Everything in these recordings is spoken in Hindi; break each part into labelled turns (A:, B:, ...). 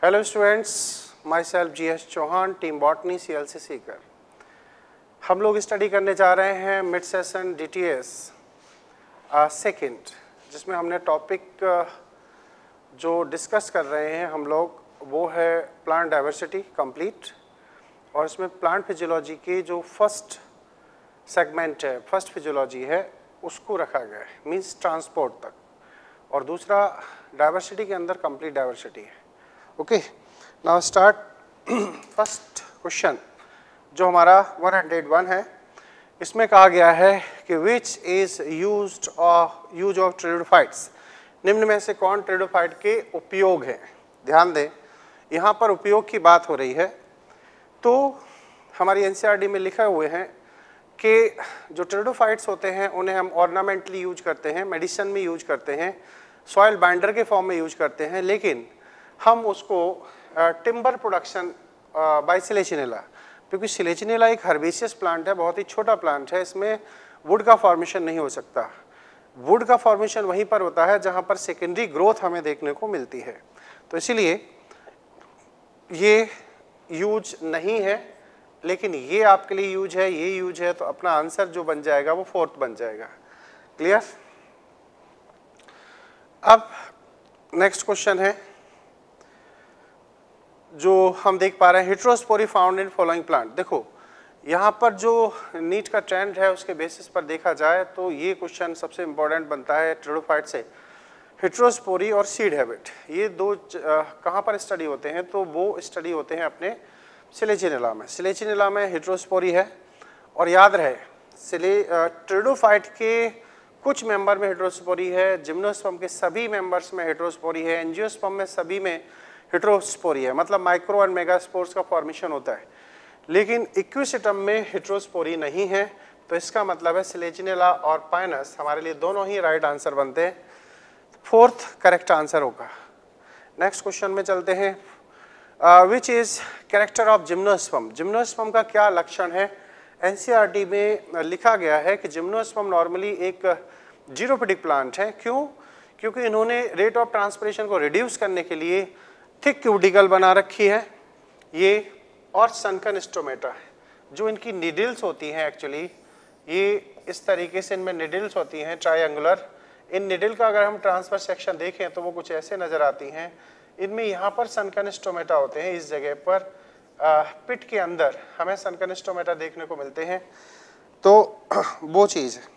A: Hello students, myself GS Chauhan, team botany CLC Sikar. हम लोग स्टडी करने जा रहे हैं मिड सेशन DTS सेकेंड, जिसमें हमने टॉपिक जो डिस्कस कर रहे हैं हम लोग वो है प्लांट डाइवर्सिटी कंप्लीट, और इसमें प्लांट फिजियोलॉजी की जो फर्स्ट सेगमेंट है, फर्स्ट फिजियोलॉजी है, उसको रखा गया है, मींस ट्रांसपोर्ट तक, और दूसरा डाइवर्सिटी के अंदर कंप्लीट डाइवर्सिटी है। Okay, now start first question जो हमारा 101 है। इसमें कहा गया है कि which is use of pteridophytes, निम्न में से कौन टेरिडोफाइट के उपयोग हैं। ध्यान दें, यहाँ पर उपयोग की बात हो रही है, तो हमारी NCERT में लिखे हुए हैं कि जो टेरिडोफाइट्स होते हैं उन्हें हम ऑर्नामेंटली यूज करते हैं, मेडिसिन में यूज करते हैं, सॉइल बाइंडर के फॉर्म में यूज करते हैं, लेकिन हम उसको टिम्बर प्रोडक्शन बाय सिलेचिनेला, क्योंकि सिलेचिनेला एक हर्बेसियस प्लांट है, बहुत ही छोटा प्लांट है, इसमें वुड का फॉर्मेशन नहीं हो सकता। वुड का फॉर्मेशन वहीं पर होता है जहां पर सेकेंडरी ग्रोथ हमें देखने को मिलती है, तो इसीलिए ये यूज नहीं है, लेकिन ये आपके लिए यूज है, ये यूज है, तो अपना आंसर जो बन जाएगा वो फोर्थ बन जाएगा। क्लियर? अब नेक्स्ट क्वेश्चन है जो हम देख पा रहे हैं, heterospory found in following plant. देखो यहाँ पर जो नीट का ट्रेंड है उसके बेसिस पर देखा जाए तो ये क्वेश्चन सबसे इम्पोर्टेंट बनता है टेरिडोफाइट से। हेटेरोस्पोरी और सीड हैबिट, ये दो कहाँ पर स्टडी होते हैं, तो वो स्टडी होते हैं अपने सिलेचिनेला में। सिलेचिनेला में हेटेरोस्पोरी है, और याद रहे टेरिडोफाइट के कुछ मेंबर में हेटेरोस्पोरी है, जिम्नोस्पर्म के सभी मेंबर्स में हेटेरोस्पोरी है, एंजियोस्पर्म में सभी में हेटेरोस्पोरी है, मतलब माइक्रो एंड मेगास्पोर्स का फॉर्मेशन होता है, लेकिन इक्विसिटम में हेटेरोस्पोरी नहीं है। तो इसका मतलब है सिलेचिनेला और पाइनस हमारे लिए दोनों ही राइट आंसर बनते हैं, फोर्थ करेक्ट आंसर होगा। नेक्स्ट क्वेश्चन में चलते हैं, which is character of gymnosperm. Gymnosperm का क्या लक्षण है। NCERT में लिखा गया है कि जिम्नोस्पर्म नॉर्मली एक जीरोफिटिक प्लांट है। क्यों? क्योंकि इन्होंने रेट ऑफ ट्रांसपिरेशन को रिड्यूस करने के लिए थिक क्यूटिकल बना रखी है ये, और सनकन स्टोमेटा है। जो इनकी निडल्स होती हैं, एक्चुअली ये इस तरीके से इनमें निडल्स होती हैं ट्रायंगुलर। इन निडल का अगर हम ट्रांसफर सेक्शन देखें तो वो कुछ ऐसे नज़र आती हैं। इनमें यहाँ पर सनकन स्टोमेटा होते हैं, इस जगह पर पिट के अंदर हमें सनकन स्टोमेटा देखने को मिलते हैं, तो वो चीज़ है।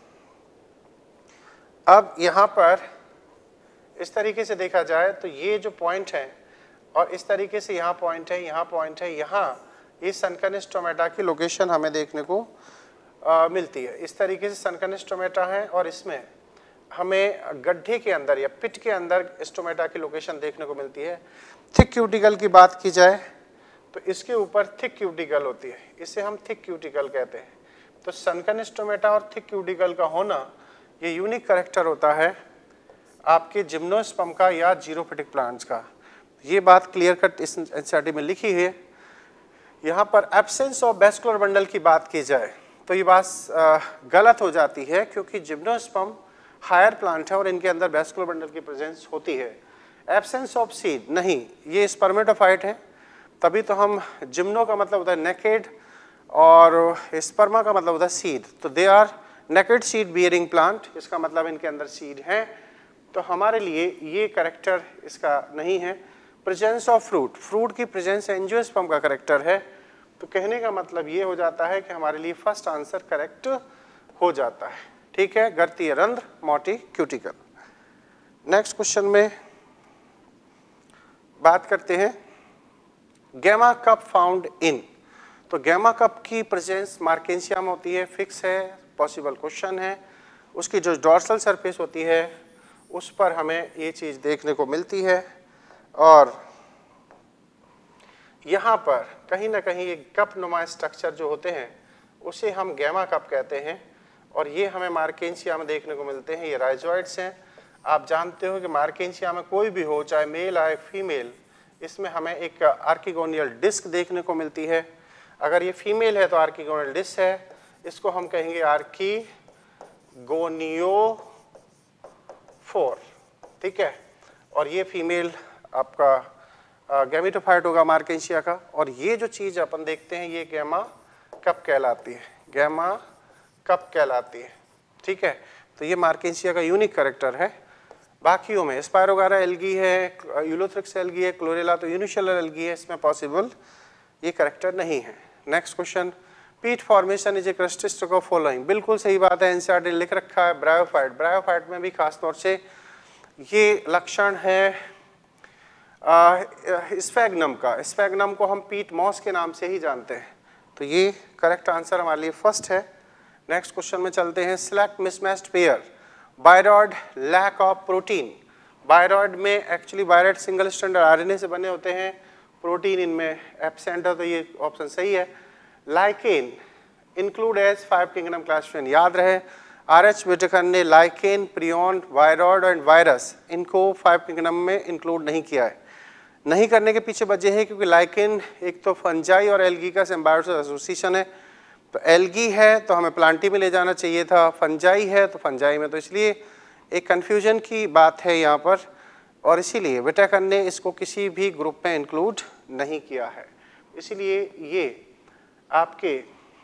A: अब यहाँ पर इस तरीके से देखा जाए तो ये जो पॉइंट है, और इस तरीके से यहाँ पॉइंट है, यहाँ पॉइंट है, यहाँ ये सनकन स्टोमेटा की लोकेशन हमें देखने को मिलती है। इस तरीके से सनकन स्टोमेटा है, और इसमें हमें गड्ढे के अंदर या पिट के अंदर स्टोमेटा की लोकेशन देखने को मिलती है। थिक क्यूटिकल की बात की जाए तो इसके ऊपर थिक क्यूटिकल होती है, इसे हम थिक क्यूटिकल कहते हैं। तो सनकन स्टोमेटा और थिक क्यूटिकल का होना ये यूनिक कैरेक्टर होता है आपके जिम्नोस्पर्म का या जीरोफिटिक प्लांट्स का। ये बात क्लियर कट इस NCERT में लिखी है। यहाँ पर एब्सेंस ऑफ वैस्कुलर बंडल की बात की जाए तो ये बात गलत हो जाती है, क्योंकि जिम्नोस्पर्म हायर प्लांट है और इनके अंदर वैस्कुलर बंडल की प्रेजेंस होती है। एब्सेंस ऑफ सीड नहीं, ये स्पर्मेटोफाइट है, तभी तो हम जिम्नो का मतलब होता है नेकेड और स्पर्मा का मतलब होता है सीड, तो they are naked seed bearing plant, इसका मतलब इनके अंदर सीड है। तो हमारे लिए ये करेक्टर इसका नहीं है। प्रेजेंस ऑफ फ्रूट, फ्रूट की प्रेजेंस एंजियोस्पर्म का करेक्टर है, तो कहने का मतलब ये हो जाता है कि हमारे लिए फर्स्ट आंसर करेक्ट हो जाता है। ठीक है, गर्तीय रंध्र, मोटी क्यूटिकल। नेक्स्ट क्वेश्चन में बात करते हैं गैमा कप फाउंड इन। तो गैमा कप की प्रेजेंस मार्केंशिया में होती है, फिक्स है, पॉसिबल क्वेश्चन है। उसकी जो डॉर्सल सरफेस होती है उस पर हमें ये चीज़ देखने को मिलती है, और यहाँ पर कहीं ना कहीं एक कप नुमा स्ट्रक्चर जो होते हैं उसे हम गैमा कप कहते हैं, और ये हमें मार्केंशिया में देखने को मिलते हैं। ये राइजोइड्स हैं। आप जानते हो कि मार्केंशिया में कोई भी हो, चाहे मेल आए फीमेल, इसमें हमें एक आर्किगोनियल डिस्क देखने को मिलती है। अगर ये फीमेल है तो आर्किगोनियल डिस्क है, इसको हम कहेंगे आर्किगोनियोफोर। ठीक है, और ये फीमेल आपका गैमेटोफाइट होगा मार्केंशिया का, और ये जो चीज़ अपन देखते हैं ये गैमा कप कहलाती है, गैमा कप कहलाती है, ठीक है। तो ये मार्केंशिया का यूनिक कैरेक्टर है। बाकियों में स्पायरोगारा एल्गी है, यूलोथ्रिक्स एल्गी है, क्लोरेला तो यूनिसेलुलर एल्गी है, इसमें पॉसिबल ये कैरेक्टर नहीं है। Next question, peat formation is a characteristic of following, बिल्कुल सही बात है, एनसीईआरटी लिख रखा है। ब्रायोफाइट, ब्रायोफाइट में भी खास तौर से ये लक्षण है स्फैग्नम का, स्फैग्नम को हम पीट मॉस के नाम से ही जानते हैं, तो ये करेक्ट आंसर हमारे लिए फर्स्ट है। नेक्स्ट क्वेश्चन में चलते हैं, select mismatched pair, viroid lack of protein, viroid में actually viroid single stranded RNA से बने होते हैं, प्रोटीन इनमें एब्सेंट है, तो ये ऑप्शन सही है। Lichen include as 5 kingdom classification, याद रहे आरएच विटेकर ने lichen, prion, viroid and virus इनको 5 किंगडम में इंक्लूड नहीं किया है। नहीं करने के पीछे वजह है क्योंकि लाइकेन एक तो फंजाई और एल्गी का सिम्बायोसिस एसोसिएशन है, तो एल्गी है तो हमें प्लांटी में ले जाना चाहिए था, फंजाई है तो फंजाई में, तो इसलिए एक कन्फ्यूजन की बात है यहाँ पर, और इसीलिए विटेकर ने इसको किसी भी ग्रुप में इंक्लूड नहीं किया है, इसीलिए ये आपके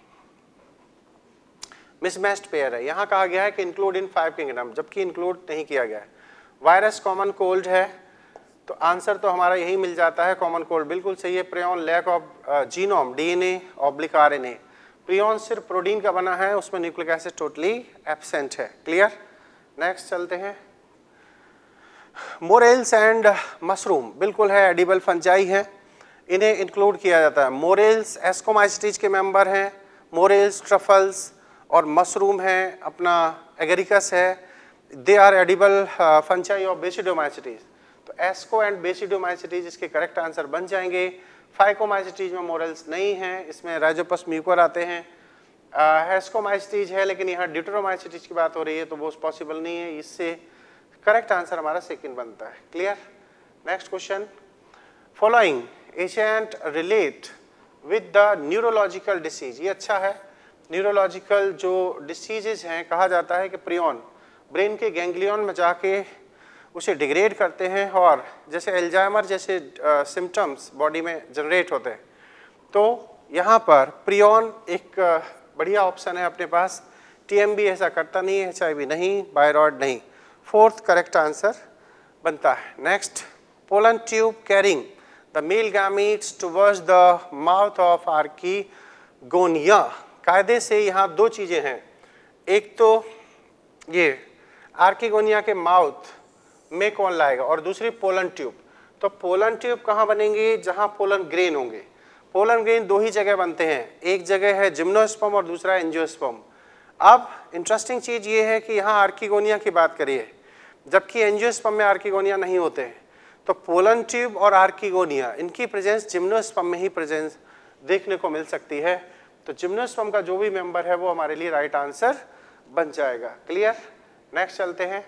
A: मिसमैच्ड पेयर है। यहाँ कहा गया है कि इंक्लूड इन 5 किंगडम, जबकि इंक्लूड नहीं किया गया है। वायरस कॉमन कोल्ड है, तो आंसर तो हमारा यही मिल जाता है, कॉमन कोल्ड बिल्कुल सही है। Prion lack of genome, DNA oblique RNA, prion सिर्फ प्रोटीन का बना है, उसमें न्यूक्लिक एसिड टोटली एब्सेंट है। क्लियर, नेक्स्ट चलते हैं। मोरेल्स एंड मशरूम बिल्कुल है, एडिबल फंजाई है, इन्हें इंक्लूड किया जाता है। मोरेल्स एस्कोमाइसिटीज के मेंबर हैं, मोरेल्स, ट्रफल्स, और मशरूम है अपना एगरिकस है, they are edible fungi of basidiomycetes, तो एस्को एंड बेसिडोमाइसिटीज इसके करेक्ट आंसर बन जाएंगे। फाइकोमाइसिटीज में मोरेल्स नहीं है, इसमें राइजोपस म्यूकर आते हैं। हेस्कोमाइसिटीज है, लेकिन यहाँ ड्यूटेरोमाइसिटीज की बात हो रही है तो वो पॉसिबल नहीं है, इससे करेक्ट आंसर हमारा सेकंड बनता है। Clear, next question, following agent relate with the neurological disease, ये अच्छा है। न्यूरोलॉजिकल जो डिसीजेज हैं, कहा जाता है कि प्रियॉन ब्रेन के गैंग्लियन में जाके उसे डिग्रेड करते हैं, और जैसे एल्जाइमर जैसे सिम्टम्स बॉडी में जनरेट होते हैं, तो यहाँ पर प्रियॉन एक बढ़िया ऑप्शन है अपने पास। टीएमबी ऐसा करता नहीं है, एचआईवी नहीं, बायरॉयड नहीं, फोर्थ करेक्ट आंसर बनता है। Next, pollen tube carrying the male gametes towards the mouth of archegonia, कायदे से यहाँ दो चीज़ें हैं, एक तो ये आर्कीगोनिया के माउथ में कौन लाएगा, और दूसरी पोलन ट्यूब। तो पोलन ट्यूब कहाँ बनेंगे, जहाँ पोलन ग्रेन होंगे। पोलन ग्रेन दो ही जगह बनते हैं, एक जगह है जिम्नोस्पर्म और दूसरा एंजियोस्पर्म। अब इंटरेस्टिंग चीज़ ये है कि यहाँ आर्कीगोनिया की बात करिए, जबकि एंजियोस्पर्म में आर्कीगोनिया नहीं होते हैं, तो पोलन ट्यूब और आर्कीगोनिया इनकी प्रेजेंस जिम्नोस्पर्म में ही प्रेजेंस देखने को मिल सकती है, तो जिम्नोस्पर्म का जो भी मेंबर है वो हमारे लिए राइट आंसर बन जाएगा। क्लियर, नेक्स्ट चलते हैं।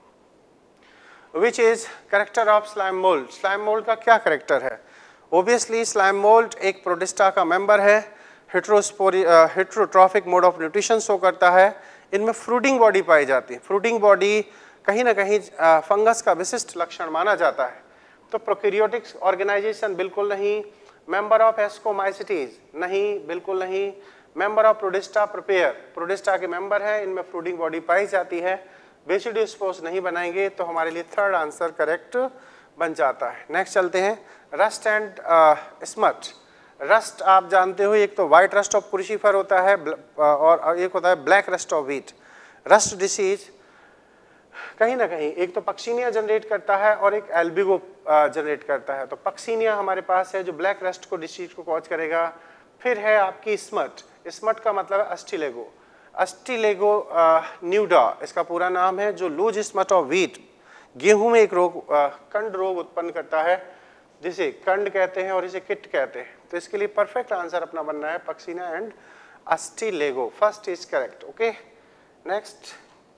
A: Which is character of slime mould, slime mould का क्या करेक्टर है। ओबियसली स्लाइम मोल्ड एक प्रोटिस्टा का मेंबर है, heterotrophic mode of nutrition show करता है, इनमें फ्रूटिंग बॉडी पाई जाती है। फ्रूटिंग बॉडी कहीं ना कहीं फंगस का विशिष्ट लक्षण माना जाता है। तो प्रोकैरियोटिक ऑर्गेनाइजेशन बिल्कुल नहीं, मेंबर ऑफ एस्कोमाइसिटीज नहीं, बिल्कुल नहीं, member of protista prepare, protista के मेंबर हैं, इनमें फ्रूटिंग बॉडी पाई जाती है, बेसिडोस्पोर्स नहीं बनाएंगे, तो हमारे लिए थर्ड आंसर करेक्ट बन जाता है। नेक्स्ट चलते हैं, रस्ट एंड स्मट। रस्ट आप जानते हो, एक तो वाइट रस्ट ऑफ क्रूसीफर होता है और एक होता है black rust of wheat. Rust disease कहीं ना कहीं एक तो पक्सीनिया जनरेट करता है और एक एल्बिगो जनरेट करता है, तो पक्सीनिया हमारे पास है जो ब्लैक रस्ट को डिसीज को कॉज करेगा। फिर है आपकी स्मट, स्मट का मतलब है अस्टिलेगो, अस्टिलेगो न्यूडा इसका पूरा नाम है, जो लूज स्मट ऑफ व्हीट, गेहूं में एक रोग कंड रोग उत्पन्न करता है, जिसे कंड कहते हैं और इसे किट कहते हैं। तो इसके लिए परफेक्ट आंसर अपना बनना है puccinia and ustilago, first is correct. Okay, next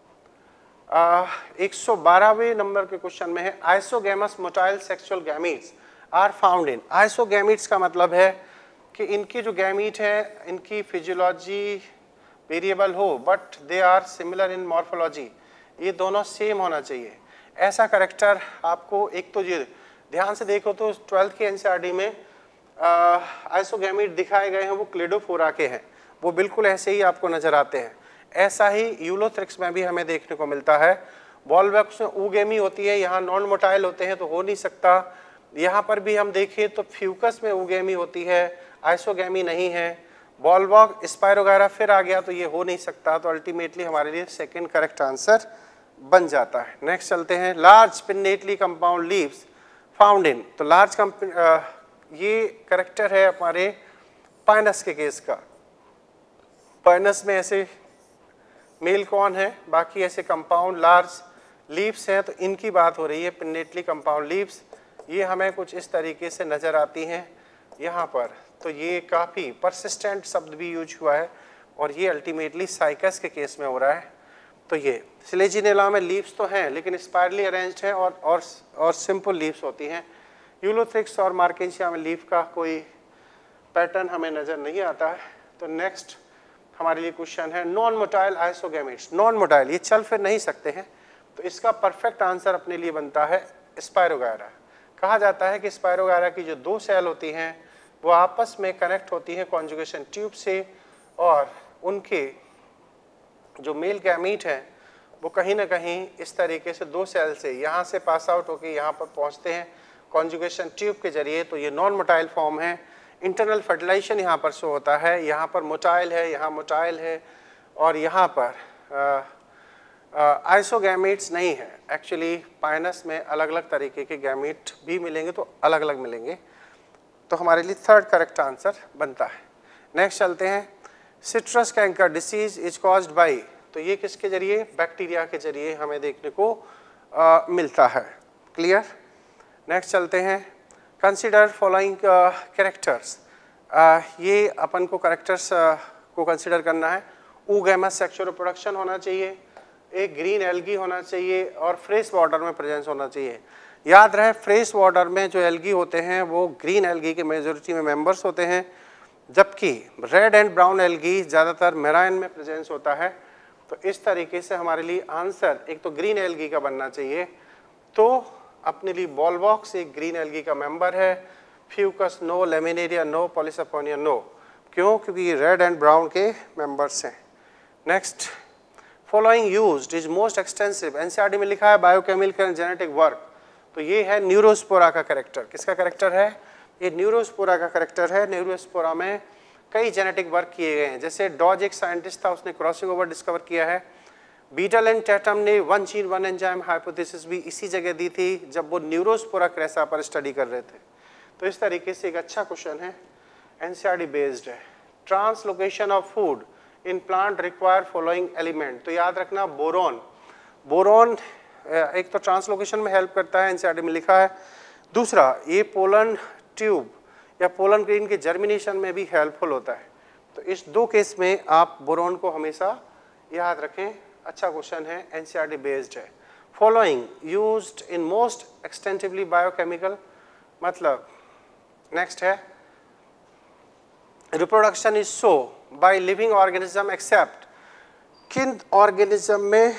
A: 112वें नंबर के क्वेश्चन में है, isogamous motile sexual gametes are found in. Isogametes का मतलब है कि इनकी जो गैमीट है इनकी फिजियोलॉजी वेरिएबल हो but they are similar in morphology, ये दोनों सेम होना चाहिए। ऐसा करेक्टर आपको एक तो ये ध्यान से देखो तो 12th के एनसीईआरटी में आइसोगैमीट दिखाए गए हैं वो क्लेडोफोरा के हैं, वो बिल्कुल ऐसे ही आपको नजर आते हैं। ऐसा ही यूलोथ्रिक्स में भी हमें देखने को मिलता है। बॉलवैक्स में ऊगेमी होती है, यहाँ नॉन मोटाइल होते हैं तो हो नहीं सकता। यहाँ पर भी हम देखें तो फ्यूकस में ऊगेमी होती है, आइसोगैमी नहीं है। बॉलवॉक स्पायरोगायरा फिर आ गया तो ये हो नहीं सकता, तो अल्टीमेटली हमारे लिए सेकंड करेक्ट आंसर बन जाता है। नेक्स्ट चलते हैं, large spinately compound leaves found in, तो लार्ज ये करेक्टर है हमारे पाइनस के केस का। पाइनस में ऐसे मेल कौन है, बाकी ऐसे कंपाउंड लार्ज लीव्स हैं, तो इनकी बात हो रही है पिन्नेटली कंपाउंड लीव्स। ये हमें कुछ इस तरीके से नज़र आती हैं यहाँ पर, तो ये काफ़ी परसिस्टेंट शब्द भी यूज हुआ है और ये अल्टीमेटली साइकस के केस में हो रहा है। तो ये स्लेजिनेला में लीव्स तो हैं लेकिन स्पायरली अरेंज्ड हैं और सिंपल लीव्स होती हैं। यूलोथ्रिक्स और मार्केंशिया में लीफ का कोई पैटर्न हमें नज़र नहीं आता है। तो नेक्स्ट हमारे लिए क्वेश्चन है, non motile isogametes. Non motile ये चल फिर नहीं सकते हैं, तो इसका परफेक्ट आंसर अपने लिए बनता है स्पायरोगायरा। कहा जाता है कि स्पायरोगायरा की जो दो सेल होती हैं वो आपस में कनेक्ट होती हैं कॉन्जुगेशन ट्यूब से, और उनके जो मेल गैमीट हैं वो कहीं ना कहीं इस तरीके से दो सेल से यहाँ से पास आउट होकर यहाँ पर पहुँचते हैं कॉन्जुगेशन ट्यूब के जरिए, तो ये नॉन मोटाइल फॉर्म है। इंटरनल फर्टिलाइजेशन यहाँ पर शो होता है, यहाँ पर मोटाइल है, यहाँ मोटाइल है, और यहाँ पर आइसोगैमीट्स नहीं है। एक्चुअली पाइनस में अलग अलग तरीके के गैमीट भी मिलेंगे तो अलग अलग मिलेंगे, तो हमारे लिए थर्ड करेक्ट आंसर बनता है। नेक्स्ट चलते हैं, citrus canker disease is caused by, तो ये किसके जरिए, बैक्टीरिया के जरिए हमें देखने को मिलता है। क्लियर। नेक्स्ट चलते हैं, कंसिडर फॉलोइंग कैरेक्टर्स, ये अपन को कैरेक्टर्स को कंसिडर करना है। oogamous सेक्सुअल रिप्रोडक्शन होना चाहिए, एक ग्रीन एल्गी होना चाहिए और फ्रेश वाटर में प्रेजेंस होना चाहिए। याद रहे फ्रेश वाटर में जो एल्गी होते हैं वो ग्रीन एल्गी के मेजॉरिटी में मेंबर्स होते हैं, जबकि रेड एंड ब्राउन एल्गी ज़्यादातर मेराइन में प्रेजेंस होता है। तो इस तरीके से हमारे लिए आंसर एक तो ग्रीन एल्गी का बनना चाहिए, तो अपने लिए बॉलवॉक्स एक ग्रीन एल्गी का मेंबर है, fucus no, laminaria no, polysiphonia no. क्यों? क्योंकि ये रेड एंड ब्राउन के मेंबर्स हैं। Next, following used is most extensive, NCERT में लिखा है बायोकेमिकल एंड जेनेटिक वर्क, तो ये है न्यूरोस्पोरा का कैरेक्टर। किसका कैरेक्टर है? ये न्यूरोस्पोरा का कैरेक्टर है। न्यूरोस्पोरा में कई जेनेटिक वर्क किए गए हैं, जैसे डॉज एक साइंटिस्ट था, उसने क्रॉसिंग ओवर डिस्कवर किया है। बीटल एंड टैटम ने one gene one enzyme hypothesis भी इसी जगह दी थी जब वो न्यूरोस्पोरा क्रेसा पर स्टडी कर रहे थे। तो इस तरीके से एक अच्छा क्वेश्चन है, एनसीईआरटी बेस्ड है। Translocation of food in plant require following element, तो याद रखना बोरॉन, बोरॉन एक तो ट्रांसलोकेशन में हेल्प करता है, एनसीईआरटी में लिखा है। दूसरा, ये पोलन ट्यूब या पोलन ग्रेन के जर्मिनेशन में भी हेल्पफुल होता है। तो इस दो केस में आप बोरॉन को हमेशा याद रखें। अच्छा क्वेश्चन है, एनसीईआरटी बेस्ड है। Following used in most extensively biochemical, मतलब नेक्स्ट है, reproduction is so by living organism except, किन ऑर्गेनिज्म में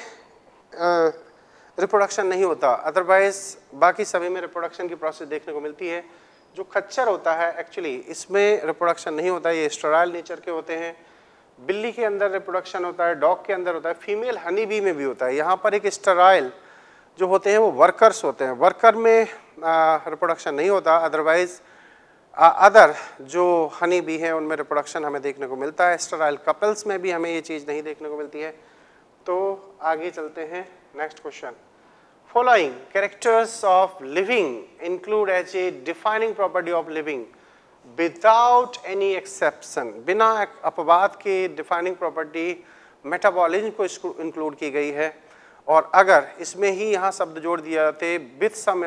A: रिप्रोडक्शन नहीं होता, अदरवाइज बाकी सभी में रिप्रोडक्शन की प्रोसेस देखने को मिलती है। जो खच्चर होता है एक्चुअली इसमें रिप्रोडक्शन नहीं होता, ये स्टेराइल नेचर के होते हैं। बिल्ली के अंदर रिप्रोडक्शन होता है, डॉग के अंदर होता है, फीमेल हनी बी में भी होता है। यहाँ पर एक स्टेराइल जो होते हैं वो वर्कर्स होते हैं, वर्कर में रिप्रोडक्शन नहीं होता, अदरवाइज अदर जो हनी बी हैं उनमें रिप्रोडक्शन हमें देखने को मिलता है। स्टेराइल कपल्स में भी हमें ये चीज़ नहीं देखने को मिलती है। तो आगे चलते हैं, next question, following characters of living include as a defining property of living without any exception, बिना अपवाद के डिफाइनिंग प्रॉपर्टी मेटाबॉलिज्म को इंक्लूड की गई है। और अगर इसमें ही यहाँ शब्द जोड़ दिया जाते विथ सम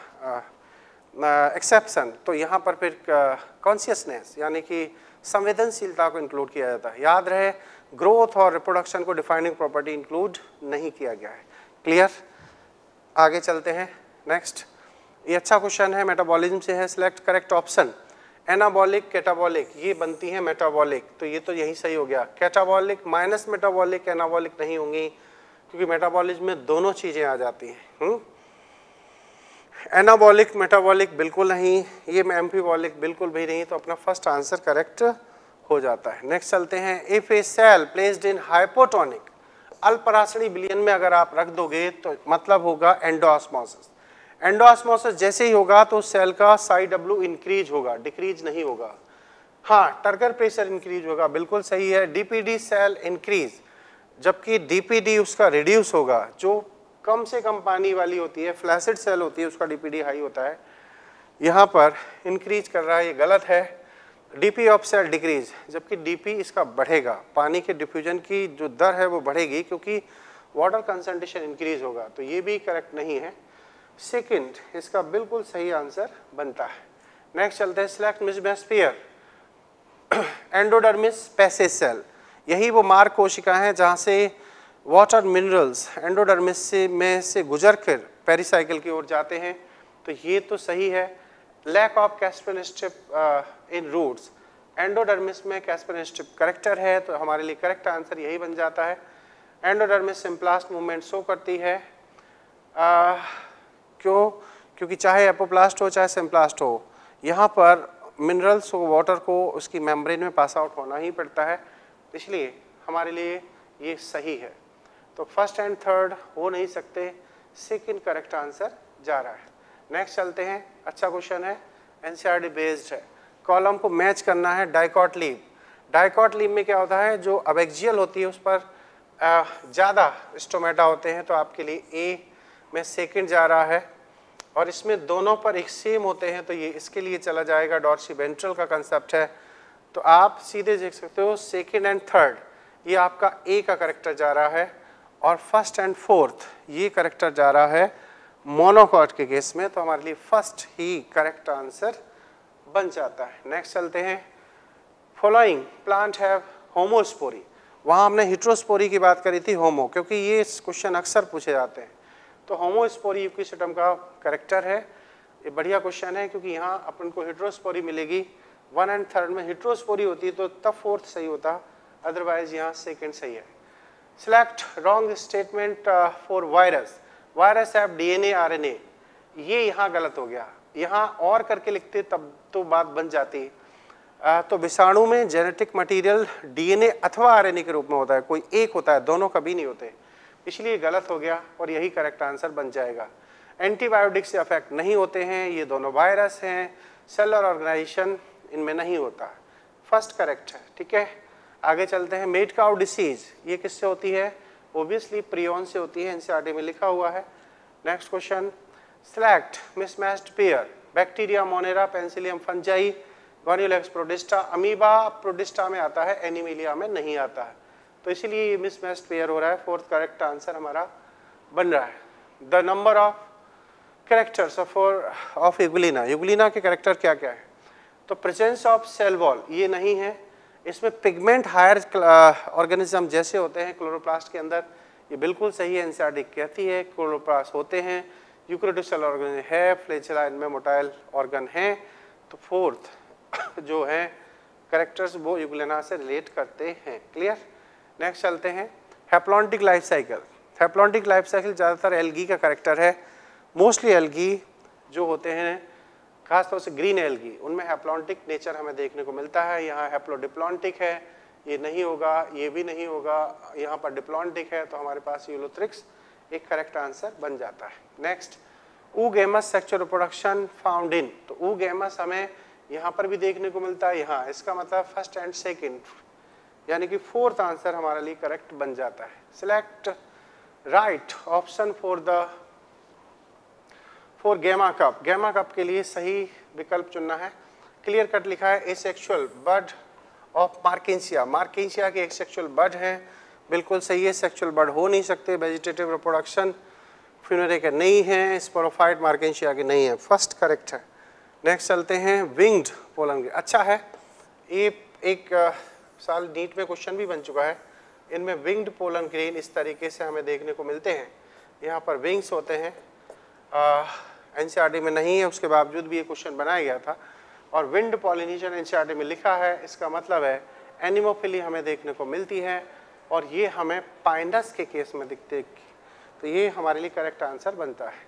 A: एक्सेप्शन, तो यहाँ पर फिर कॉन्शियसनेस यानी कि संवेदनशीलता को इंक्लूड किया जाता है। याद रहे ग्रोथ और रिप्रोडक्शन को डिफाइनिंग प्रॉपर्टी इंक्लूड नहीं किया गया है। क्लियर। आगे चलते हैं, नेक्स्ट, ये अच्छा क्वेश्चन है, मेटाबॉलिज्म से है। Select correct option, anabolic catabolic, ये बनती है मेटाबॉलिक, तो ये तो यही सही हो गया। कैटाबॉलिक माइनस मेटाबॉलिक एनाबॉलिक नहीं होंगी, क्योंकि मेटाबॉलिज्म में दोनों चीज़ें आ जाती हैं। एनाबॉलिक मेटाबॉलिक बिल्कुल नहीं, ये एम्फीबॉलिक बिल्कुल भी नहीं, तो अपना फर्स्ट आंसर करेक्ट हो जाता है। नेक्स्ट चलते हैं, if a cell placed in hypotonic, अल्पराशनी विलयन में अगर आप रख दोगे तो मतलब होगा एंडोऑस्मोसिस। एंडोऑस्मोसिस जैसे ही होगा तो सेल का साई डब्ल्यू इंक्रीज होगा, डिक्रीज नहीं होगा। हाँ, टर्गर प्रेशर इंक्रीज होगा, बिल्कुल सही है। डीपीडी सेल इंक्रीज, जबकि डीपीडी उसका रिड्यूस होगा। जो कम से कम पानी वाली होती है, फ्लैसिड सेल होती है, उसका डीपीडी हाई होता है, यहाँ पर इंक्रीज कर रहा है, ये गलत है। डीपी ऑफ सेल डिक्रीज, जबकि डीपी इसका बढ़ेगा, पानी के डिफ्यूजन की जो दर है वो बढ़ेगी क्योंकि वाटर कंसंट्रेशन इंक्रीज होगा, तो ये भी करेक्ट नहीं है। सेकंड इसका बिल्कुल सही आंसर बनता है। नेक्स्ट चलते हैं, select mismatch pair. Endodermis passage cell, यही वो मार्ग कोशिका हैं जहाँ से वाटर मिनरल्स एंडोडर्मिस से गुजर कर पेरिसाइकिल की ओर जाते हैं, तो ये तो सही है। Lack of Casparian strip in roots, endodermis में कैस्पियन स्ट्रिप करेक्टर है, तो हमारे लिए करेक्ट आंसर यही बन जाता है। एंडोडर्मिस सिम्प्लास्ट मूवमेंट शो करती है, क्यों? क्योंकि चाहे एपोप्लास्ट हो चाहे सिम्प्लास्ट हो, यहाँ पर मिनरल्स को, वाटर को उसकी मेम्ब्रेन में पास आउट होना ही पड़ता है, इसलिए हमारे लिए ये सही है। तो फर्स्ट एंड थर्ड हो नहीं सकते, सेकंड करेक्ट आंसर जा रहा है। नेक्स्ट चलते हैं, अच्छा क्वेश्चन है, एनसीईआरटी बेस्ड है। कॉलम को मैच करना है डाइकॉट लीव। डाइकॉट लीव में क्या होता है, जो अबेक्सियल होती है उस पर ज़्यादा स्टोमेटा होते हैं, तो आपके लिए ए में सेकंड जा रहा है, और इसमें दोनों पर एक सेम होते हैं, तो ये इसके लिए चला जाएगा। डॉर्सी वेंट्रल का कंसेप्ट है, तो आप सीधे देख सकते हो सेकंड एंड थर्ड ये आपका ए का करेक्टर जा रहा है, और फर्स्ट एंड फोर्थ ये करेक्टर जा रहा है मोनोकॉट के केस में, तो हमारे लिए फर्स्ट ही करेक्ट आंसर बन जाता है। नेक्स्ट चलते हैं, फॉलोइंग प्लांट हैव होमोस्पोरी। वहाँ हमने हिट्रोस्पोरी की बात करी थी, होमो, क्योंकि ये क्वेश्चन अक्सर पूछे जाते हैं, तो होमोस्पोरी यूकेसिटम का करेक्टर है। ये बढ़िया क्वेश्चन है क्योंकि यहाँ अपन को हिट्रोस्पोरी मिलेगी, वन एंड थर्ड में हिट्रोस्पोरी होती है तो तब फोर्थ सही होता, अदरवाइज यहाँ सेकंड सही है। Select wrong statement for virus. Virus have DNA RNA, ये यहाँ गलत हो गया, यहाँ और करके लिखते तब तो बात बन जाती। तो विषाणु में जेनेटिक मटेरियल डीएनए अथवा आरएनए के रूप में होता है, कोई एक होता है, दोनों कभी नहीं होते, इसलिए गलत हो गया और यही करेक्ट आंसर बन जाएगा। एंटीबायोटिक से अफेक्ट नहीं होते हैं, ये दोनों वायरस हैं, सेलुलर ऑर्गेनाइजेशन इनमें नहीं होता, फर्स्ट करेक्ट है। ठीक है, आगे चलते हैं, मेड काउ डिसीज, ये किससे होती है? ओबियसली प्रियन से होती है, एनसीईआरटी में लिखा हुआ है। Next question, select mismatched pair. Bacteria monera, penicillium fungi, gonyaulax protista. Amoeba protista में आता है, एनीमिलिया में नहीं आता है, तो इसीलिए ये मिसमैच्ड पेयर हो रहा है। फोर्थ करेक्ट आंसर हमारा बन रहा है। The number of characters of euglena, euglena के कैरेक्टर क्या क्या है? तो प्रेजेंस ऑफ सेल वॉल ये नहीं है, इसमें पिगमेंट हायर ऑर्गेनिज्म जैसे होते हैं क्लोरोप्लास्ट के अंदर, ये बिल्कुल सही है, एनसीईआरटी कहती है क्लोरोप्लास्ट होते हैं, यूकेरियोटिक ऑर्गन है, फ्लैचेला इनमें मोटाइल ऑर्गन हैं, तो फोर्थ जो है कैरेक्टर्स वो यूग्लिना से रिलेट करते हैं। क्लियर? नेक्स्ट चलते हैं, haplontic life cycle. Haplontic life cycle ज़्यादातर एल्गी का कैरेक्टर है, मोस्टली एल्गी जो होते हैं खासतौर से ग्रीन एल्गी, उनमें हैप्लॉन्टिक नेचर हमें देखने को मिलता है। यहाँ हैप्लोडिप्लॉन्टिक है, ये नहीं होगा, ये भी नहीं होगा, यहाँ पर डिप्लॉन्टिक है, तो हमारे पास यूलोथ्रिक्स एक करेक्ट आंसर बन जाता है। Next, oogamous sexual reproduction found in, तो ऊगेमस हमें यहाँ पर भी देखने को मिलता है, यहाँ इसका मतलब फर्स्ट एंड सेकेंड, यानी कि फोर्थ आंसर हमारे लिए करेक्ट बन जाता है। Select right option for gemma cup. Gemma cup के लिए सही विकल्प चुनना है। क्लियर कट लिखा है, एसेक्सुअल बड ऑफ मार्केंसिया। मार्केंसिया के एक सेक्सुअल बड हैं, बिल्कुल सही है, सेक्सुअल बड हो नहीं सकते, वेजिटेटिव रिप्रोडक्शन फ्यूनरे के नहीं है, स्पोरोफाइट मार्केंसिया के नहीं है, फर्स्ट करेक्ट है। नेक्स्ट चलते हैं, विंग्ड पोलन ग्रेन। अच्छा है, ये एक साल नीट में क्वेश्चन भी बन चुका है, इनमें विंग्ड पोलन ग्रेन इस तरीके से हमें देखने को मिलते हैं, यहाँ पर विंग्स होते हैं, एनसीईआरटी में नहीं है, उसके बावजूद भी ये क्वेश्चन बनाया गया था, और विंड पॉलिनेशन एनसीईआरटी में लिखा है, इसका मतलब है एनिमोफिली हमें देखने को मिलती है, और ये हमें पाइनस के केस में दिखते, तो ये हमारे लिए करेक्ट आंसर बनता है।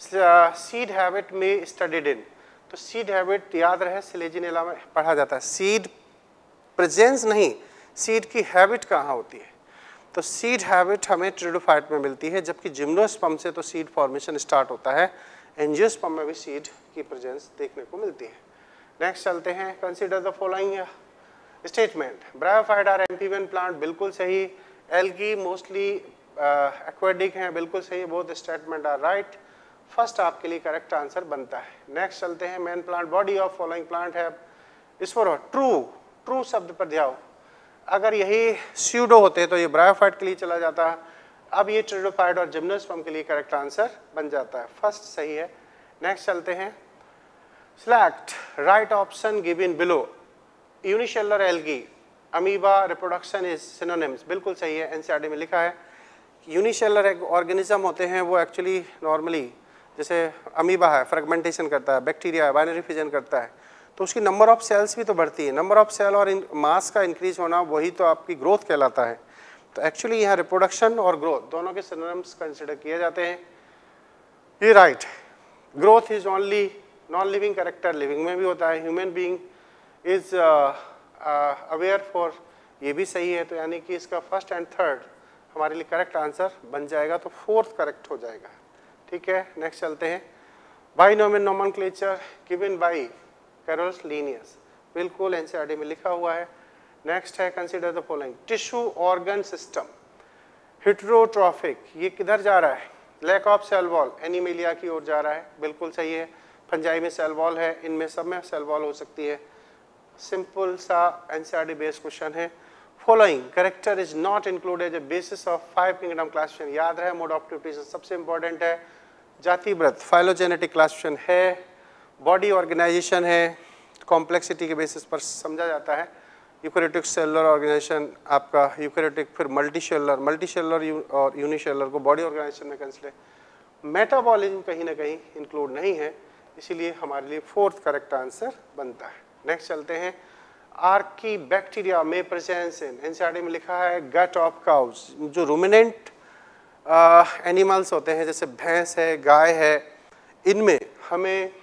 A: सीड हैबिट में स्टडीड इन, तो सीड हैबिट याद रहे सिलेजिनेला में पढ़ा जाता है, सीड प्रेजेंस नहीं, सीड की हैबिट कहाँ होती है, तो सीड हैबिट हमें ट्रिडोफाइट में मिलती है, जबकि जिम्नोस्पर्म से तो सीड फॉर्मेशन स्टार्ट होता है, एंजियोस्पर्म में भी सीड की प्रेजेंस देखने को मिलती है। नेक्स्ट चलते हैं, consider the following statement, bryophyte are amphibian plant, बिल्कुल सही, एल्गी मोस्टली एक्वेटिक हैं, बिल्कुल सही, both statement are right, first आपके लिए करेक्ट आंसर बनता है। नेक्स्ट चलते हैं, main plant body of following plant है स्पोर, ट्रू, ट्रू शब्द पर जाओ, अगर यही स्यूडो होते तो ये ब्रायोफाइट के लिए चला जाता है, अब ये ट्रिडोफाइट और जिम्नोस्पर्म के लिए करेक्ट आंसर बन जाता है, फर्स्ट सही है। नेक्स्ट चलते हैं, select right option given below, unicellular algae amoeba reproduction is synonyms, बिल्कुल सही है, एनसीईआरटी में लिखा है यूनिसेलुलर ऑर्गेनिज्म होते हैं वो एक्चुअली नॉर्मली, जैसे अमीबा है फ्रेगमेंटेशन करता है, बैक्टीरिया है बाइनरी फिजन करता है, तो उसकी नंबर ऑफ सेल्स भी तो बढ़ती है, नंबर ऑफ सेल और मास का इंक्रीज होना वही तो आपकी ग्रोथ कहलाता है, तो एक्चुअली यहाँ रिप्रोडक्शन और ग्रोथ दोनों के सिनोनिम्स कंसिडर किए जाते हैं, ये right. Growth is only non living character, living में भी होता है, human being is aware for, ये भी सही है, तो यानी कि इसका फर्स्ट एंड थर्ड हमारे लिए करेक्ट आंसर बन जाएगा, तो फोर्थ करेक्ट हो जाएगा, ठीक है। नेक्स्ट चलते हैं, binomial nomenclature given by Carolus Linnaeus, बिल्कुल एनसीईआरटी में लिखा हुआ है। नेक्स्ट है, consider the following, tissue organ system heterotrophic, ये किधर जा रहा है, lack of cell wall, animalia की ओर जा रहा है, बिल्कुल सही है, फंजाई में सेल वॉल है, इनमें सब में सेल वॉल हो सकती है, सिंपल सा एनसीईआरटी बेस्ड क्वेश्चन है। Following character is not included as basis of 5 kingdom classification, याद रहे मोड ऑफ ट्यूटेशन सबसे इंपॉर्टेंट है, जातिव्रत फाइलोजेनेटिक क्लासिफिकेशन है, बॉडी ऑर्गेनाइजेशन है, कॉम्प्लेक्सिटी के बेसिस पर समझा जाता है, यूकैरियोटिक सेलुलर ऑर्गेनाइजेशन आपका यूकैरियोटिक, फिर मल्टीसेलुलर और यूनिसेलुलर को बॉडी ऑर्गेनाइजेशन में कंसिडर, मेटाबॉलिज्म कहीं ना कहीं इंक्लूड नहीं है, इसीलिए हमारे लिए फोर्थ करेक्ट आंसर बनता है। नेक्स्ट चलते हैं, आर्की बैक्टीरिया में प्रेजेंस इन, एनसीईआरटी में लिखा है गट ऑफ काउज, जो रूमिनेंट एनिमल्स होते हैं जैसे भैंस है गाय है, इनमें हमें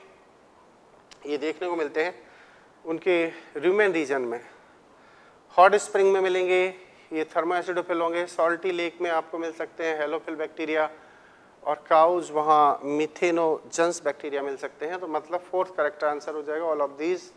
A: ये देखने को मिलते हैं, उनके रूमेन रीजन में, हॉट स्प्रिंग में मिलेंगे, ये थर्मोएसिडोफिल होंगे, सॉल्टी लेक में आपको मिल सकते हैं हेलोफिल बैक्टीरिया, और काउज वहाँ मिथेनोजेंस बैक्टीरिया मिल सकते हैं, तो मतलब फोर्थ करेक्ट आंसर हो जाएगा ऑल ऑफ दीज।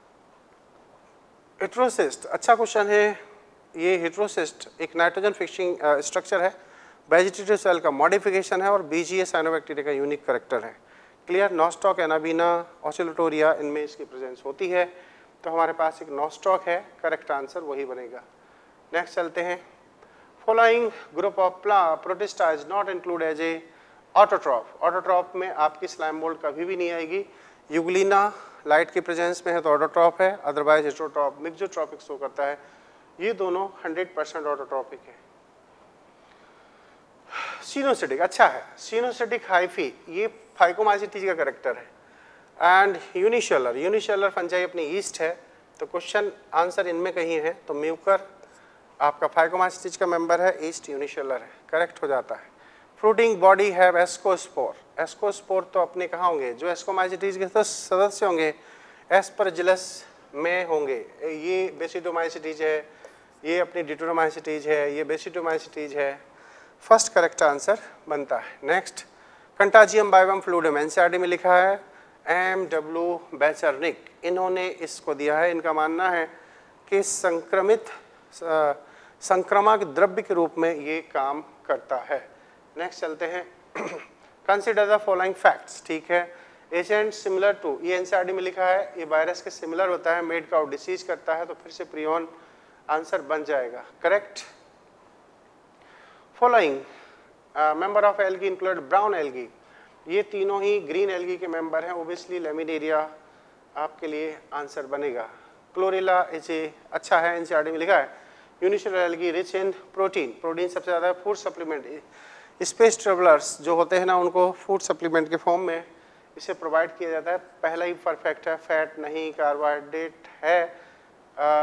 A: हेट्रोसिस्ट, अच्छा क्वेश्चन है, ये हेट्रोसिस्ट एक नाइट्रोजन फिक्सिंग स्ट्रक्चर है, वेजिटेटिव सेल का मॉडिफिकेशन है और बीजीए साइनोबैक्टीरिया का यूनिक करेक्टर है, क्लियर। नॉस्टॉक, एनाबीना, ऑसिलेटोरिया, इनमें इसकी प्रेजेंस होती है, तो हमारे पास एक नॉस्टॉक है, करेक्ट आंसर वही बनेगा। नेक्स्ट चलते हैं, following group of protista is not include as a autotroph, autotroph में आपकी स्लाइम मोल्ड कभी भी नहीं आएगी, यूग्लिना लाइट की प्रेजेंस में है तो ऑटोट्रॉफ है, अदरवाइज हेटेरोट्रॉफ मिक्सोट्रॉपिक शो करता है, ये दोनों 100% ऑटोट्रॉपिक है। सिनोसिटिक, अच्छा है, सिनोसिटिक हाइफी, ये फाइकोमाइसिटीज का करेक्टर है, एंड यूनिसेलुलर, यूनिसेलुलर फंजाई अपनी ईस्ट है, तो क्वेश्चन आंसर इनमें कहीं है, तो म्यूकर आपका फाइकोमाइसिटीज का मेंबर है, ईस्ट यूनिसेलुलर है, करेक्ट हो जाता है। Fruiting body have ascospore, ascospore तो अपने कहाँ होंगे, जो एस्कोमाइसिटीज के सदस्य होंगे एस्परजिलस में होंगे, ये बेसिडोमाइसिटीज है, ये अपनी डिट्रोमाइसिटीज है, ये बेसिडोमाइसिटीज है, फर्स्ट करेक्ट आंसर बनता है। Next, contagium vivum fluidum, NCERT में लिखा है M.W. बेचरनिक, इन्होंने इसको दिया है, इनका मानना है कि संक्रामक द्रव्य के रूप में ये काम करता है। नेक्स्ट चलते हैं, कंसिडर द फॉलोइंग फैक्ट्स, ठीक है, एजेंट सिमिलर टू, ये एनसीईआरटी में लिखा है, ये वायरस के सिमिलर होता है, मेड काउ डिसीज करता है, तो फिर से प्रियन आंसर बन जाएगा, correct. Following member of algae include brown algae, ये तीनों ही ग्रीन एल्गी के मेंबर हैं, ओबियसली लेमिनेरिया आपके लिए आंसर बनेगा। क्लोरेला इज ए, अच्छा है, एनसीईआरटी में लिखा है, unicellular algae rich in protein, protein सबसे ज़्यादा, फूड सप्लीमेंट, स्पेस ट्रेवलर्स जो होते हैं ना उनको फूड सप्लीमेंट के फॉर्म में इसे प्रोवाइड किया जाता है, पहला ही परफेक्ट है, फैट नहीं, कार्बोहाइड्रेट है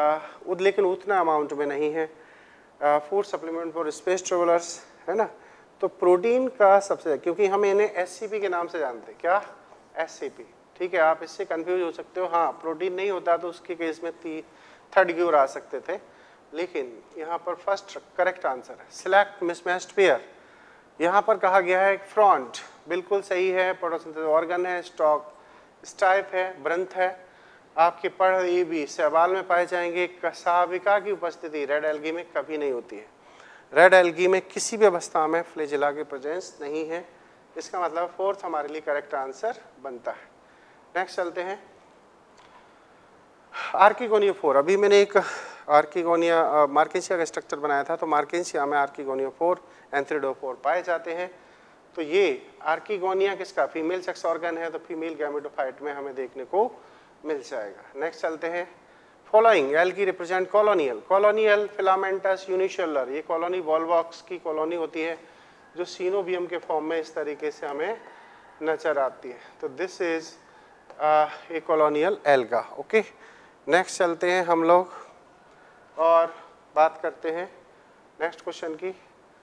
A: लेकिन उतना अमाउंट में नहीं है, food supplement for space travellers है ना, तो प्रोटीन का सबसे, क्योंकि हम इन्हें एससीपी के नाम से जानते हैं, क्या एससीपी, ठीक है, आप इससे कंफ्यूज हो सकते हो। हाँ, प्रोटीन नहीं होता तो उसके केस में थर्ड ग्यूर आ सकते थे, लेकिन यहाँ पर फर्स्ट करेक्ट आंसर है सिलेक्ट मिसमैच्ड पेयर। यहाँ पर कहा गया है फ्रंट, बिल्कुल सही है, फोटोसिंथेसिस ऑर्गन है, स्टॉक स्टाइप है, ब्रंथ है, आपके पढ़ ए बी शैवाल में पाए जाएंगे। कसाविका की उपस्थिति रेड एल्गी में कभी नहीं होती है, रेड एल्गी में किसी भी अवस्था में फ्लैजेला की प्रेजेंस नहीं है, इसका मतलब फोर्थ हमारे लिए करेक्ट आंसर बनता है। नेक्स्ट चलते हैं आर्किगोनियोफोर। अभी मैंने एक आर्किगोनिया मार्केशिया का स्ट्रक्चर बनाया था, तो मार्केशिया में आर्किगोनियोफोर एंथ्रिडोफोर पाए जाते हैं। तो ये आर्किगोनिया किसका फीमेल सेक्स ऑर्गन है, तो फीमेल गैमेटोफाइट में हमें देखने को मिल जाएगा। नेक्स्ट चलते हैं following algae represent colonial, colonial filamentous unicellular, ये कॉलोनी वॉलवॉक्स की कॉलोनी होती है जो सीनोबियम के फॉर्म में इस तरीके से हमें नजर आती है। तो this is a colonial alga. Okay, next चलते हैं हम लोग और बात करते हैं नेक्स्ट क्वेश्चन की।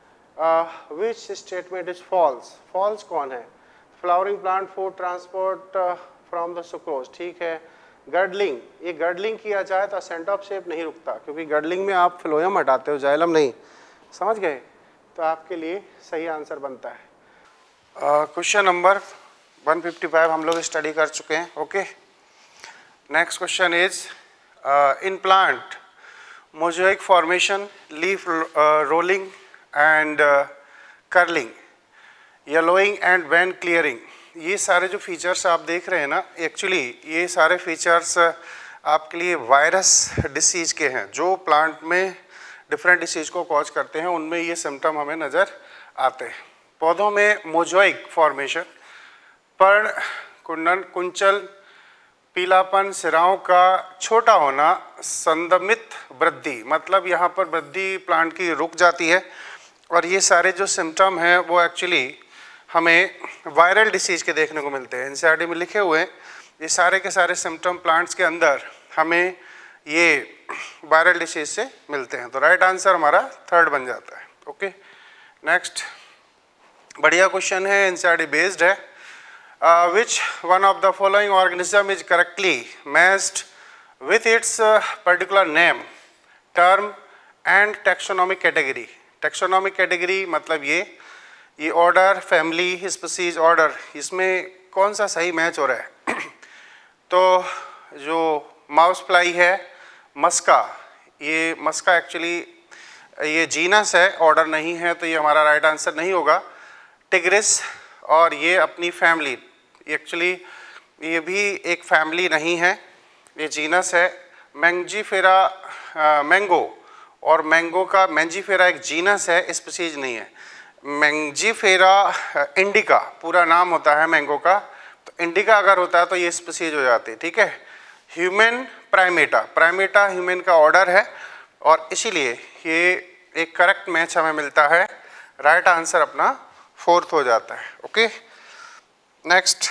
A: Which statement is false, false कौन है? Flowering plant food transport from the sucrose, ठीक है। गर्डलिंग, ये गर्डलिंग किया जाए तो सेंटॉप शेप नहीं रुकता, क्योंकि गर्डलिंग में आप फ्लोएम हटाते हो, जाइलम नहीं, समझ गए? तो आपके लिए सही आंसर बनता है। क्वेश्चन नंबर 155 हम लोग स्टडी कर चुके हैं। Okay, next question is in plant mosaic formation, leaf rolling and curling, yellowing and vein clearing, ये सारे जो फीचर्स आप देख रहे हैं ना, एक्चुअली ये सारे फीचर्स आपके लिए वायरस डिसीज के हैं जो प्लांट में डिफरेंट डिसीज को कॉज करते हैं, उनमें ये सिम्टम हमें नज़र आते हैं। पौधों में मोज़ेक फॉर्मेशन, पर्ण, कुंडन, कुंचल, पीलापन, सिराओं का छोटा होना, संदमित वृद्धि, मतलब यहाँ पर वृद्धि प्लांट की रुक जाती है। और ये सारे जो सिम्टम हैं वो एक्चुअली हमें वायरल डिसीज़ के देखने को मिलते हैं। एनसीईआरटी में लिखे हुए ये सारे के सारे सिम्टम प्लांट्स के अंदर हमें ये वायरल डिसीज से मिलते हैं। तो राइट आंसर हमारा थर्ड बन जाता है। ओके, नेक्स्ट बढ़िया क्वेश्चन है, एनसीईआरटी बेस्ड है। Which one of the following organism is correctly matched with its particular name, term and taxonomic category. Taxonomic category मतलब ये ऑर्डर, फैमिली, स्पीसीज, ऑर्डर, इसमें कौन सा सही मैच हो रहा है? तो जो माउस फ्लाई है, मस्का, ये मस्का एक्चुअली ये जीनस है, ऑर्डर नहीं है, तो ये हमारा राइट आंसर नहीं होगा। टिग्रिस और ये अपनी फैमिली, एक्चुअली ये भी एक फैमिली नहीं है, ये जीनस है। मैंजीफेरा मैंगो, और मैंगो का मैंजीफेरा एक जीनस है, स्पीसीज नहीं है। मैंजीफेरा इंडिका पूरा नाम होता है मैंगो का, तो इंडिका अगर होता है तो ये स्पीसीज हो जाती है, ठीक है। ह्यूमन प्राइमेटा, प्राइमेटा ह्यूमन का ऑर्डर है, और इसीलिए ये एक करेक्ट मैच हमें मिलता है, राइट आंसर अपना फोर्थ हो जाता है। Okay, next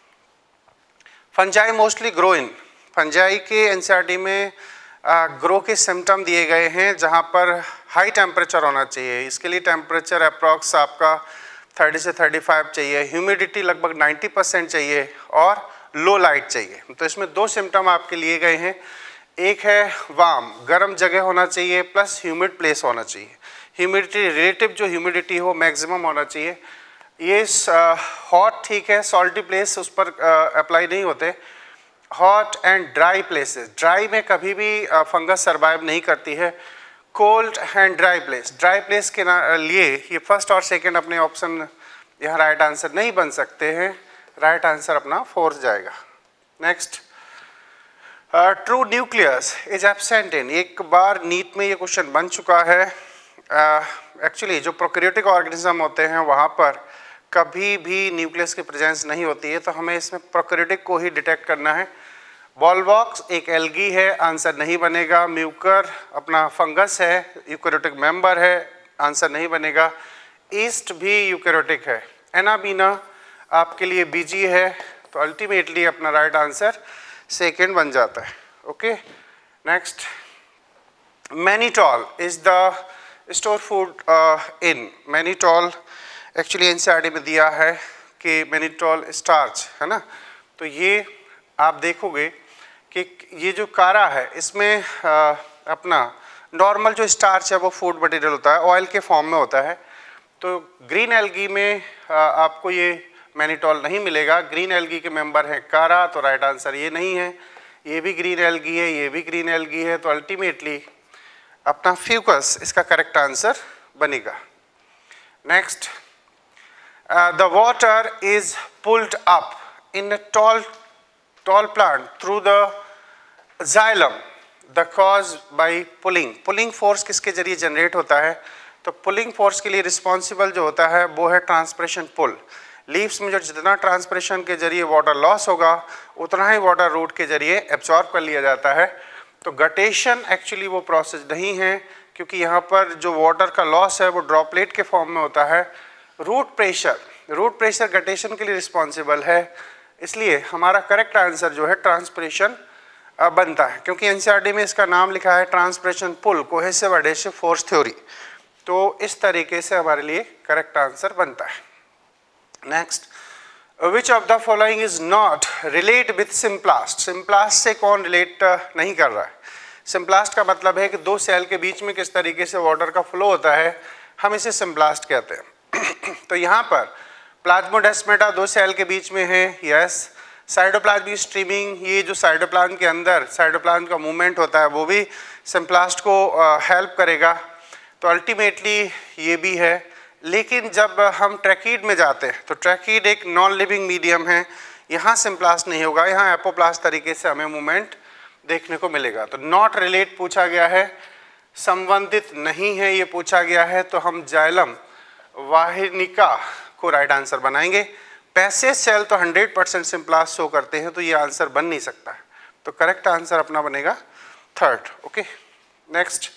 A: fungi mostly grow in, fungi के एनसीईआरटी में ग्रो के सिम्टम दिए गए हैं जहाँ पर हाई टेम्परेचर होना चाहिए, इसके लिए टेम्परेचर अप्रॉक्स आपका 30 से 35 चाहिए, ह्यूमिडिटी लगभग 90% चाहिए, और लो लाइट चाहिए। तो इसमें दो सिम्टम आपके लिए गए हैं, एक है वार्म, गर्म जगह होना चाहिए, प्लस ह्यूमिड प्लेस होना चाहिए। ह्यूमिडिटी रिलेटिव जो ह्यूमिडिटी हो मैक्सिमम होना चाहिए। ये हॉट ठीक है, सॉल्टी प्लेस उस पर अप्लाई नहीं होते। Hot and dry places, dry में कभी भी फंगस सर्वाइव नहीं करती है। Cold and dry place, dry place के लिए ये फर्स्ट और सेकंड अपने ऑप्शन यहाँ राइट आंसर नहीं बन सकते हैं, राइट आंसर अपना फोर्थ जाएगा। Next true nucleus is absent in, एक बार नीट में ये क्वेश्चन बन चुका है। एक्चुअली जो प्रोकैरियोटिक ऑर्गेनिज्म होते हैं वहाँ पर कभी भी न्यूक्लियस की प्रेजेंस नहीं होती है, तो हमें इसमें प्रोकैरियोटिक को ही डिटेक्ट करना है। वॉलवॉक्स एक एल्गी है, आंसर नहीं बनेगा। म्यूकर अपना फंगस है, यूकैरियोटिक मेंबर है, आंसर नहीं बनेगा। ईस्ट भी यूकैरियोटिक है। एनाबीना आपके लिए बीजी है, तो अल्टीमेटली अपना राइट आंसर सेकेंड बन जाता है। Okay, next mannitol is the store food in, mannitol actually NCERT में दिया है कि मैनिटोल स्टार्च है ना, तो ये आप देखोगे कि ये जो कारा है इसमें अपना नॉर्मल जो स्टार्च है वो फूड मटेरियल होता है, ऑयल के फॉर्म में होता है। तो ग्रीन एल्गी में आपको ये मैनिटोल नहीं मिलेगा। ग्रीन एल्गी के मेंबर हैं कारा, तो राइट आंसर ये नहीं है। ये भी ग्रीन एल्गी है, ये भी ग्रीन एल्गी है, तो अल्टीमेटली अपना फ्यूकस इसका करेक्ट आंसर बनेगा। Next, the water is pulled up in a tall plant through the xylem, the cause by pulling force किसके जरिए जनरेट होता है? तो पुलिंग फोर्स के लिए रिस्पॉन्सिबल जो होता है वो है ट्रांसपिरेशन पुल। लीव्स में जो जितना ट्रांसपिरेशन के जरिए वाटर लॉस होगा उतना ही वाटर रूट के जरिए एब्जॉर्ब कर लिया जाता है। तो गटेशन एक्चुअली वो प्रोसेस नहीं है, क्योंकि यहाँ पर जो वाटर का लॉस है वो ड्रॉपलेट के फॉर्म में होता है। रूट प्रेशर गटेशन के लिए रिस्पॉन्सिबल है, इसलिए हमारा करेक्ट आंसर जो है ट्रांसपिरेशन बनता है, क्योंकि एनसीईआरटी में इसका नाम लिखा है transpiration pull cohesive adhesive force theory. तो इस तरीके से हमारे लिए करेक्ट आंसर बनता है। Next, which of the following is not relate with symplast? Symplast से कौन रिलेट नहीं कर रहा है? सिम्प्लास्ट का मतलब है कि दो सेल के बीच में किस तरीके से वाटर का फ्लो होता है, हम इसे सिम्प्लास्ट कहते हैं। तो यहाँ पर प्लाज्मोडेस्माटा दो सेल के बीच में है, यस। साइटोप्लाज्मिक स्ट्रीमिंग, ये जो साइटोप्लाज्म के अंदर साइटोप्लाज्म का मूवमेंट होता है वो भी सिम्प्लास्ट को हेल्प करेगा, तो अल्टीमेटली ये भी है। लेकिन जब हम ट्रैकीड में जाते हैं तो ट्रैकीड एक नॉन लिविंग मीडियम है, यहाँ सिम्प्लास्ट नहीं होगा, यहाँ एपोप्लास्ट तरीके से हमें मूवमेंट देखने को मिलेगा। तो नॉट रिलेट पूछा गया है, संबंधित नहीं है ये पूछा गया है, तो हम जाइलम वाहिनिका को राइट आंसर बनाएंगे। पैसेज सेल तो 100% सिम्प्लास्ट शो करते हैं, तो ये आंसर बन नहीं सकता है, तो करेक्ट आंसर अपना बनेगा थर्ड। ओके, नेक्स्ट,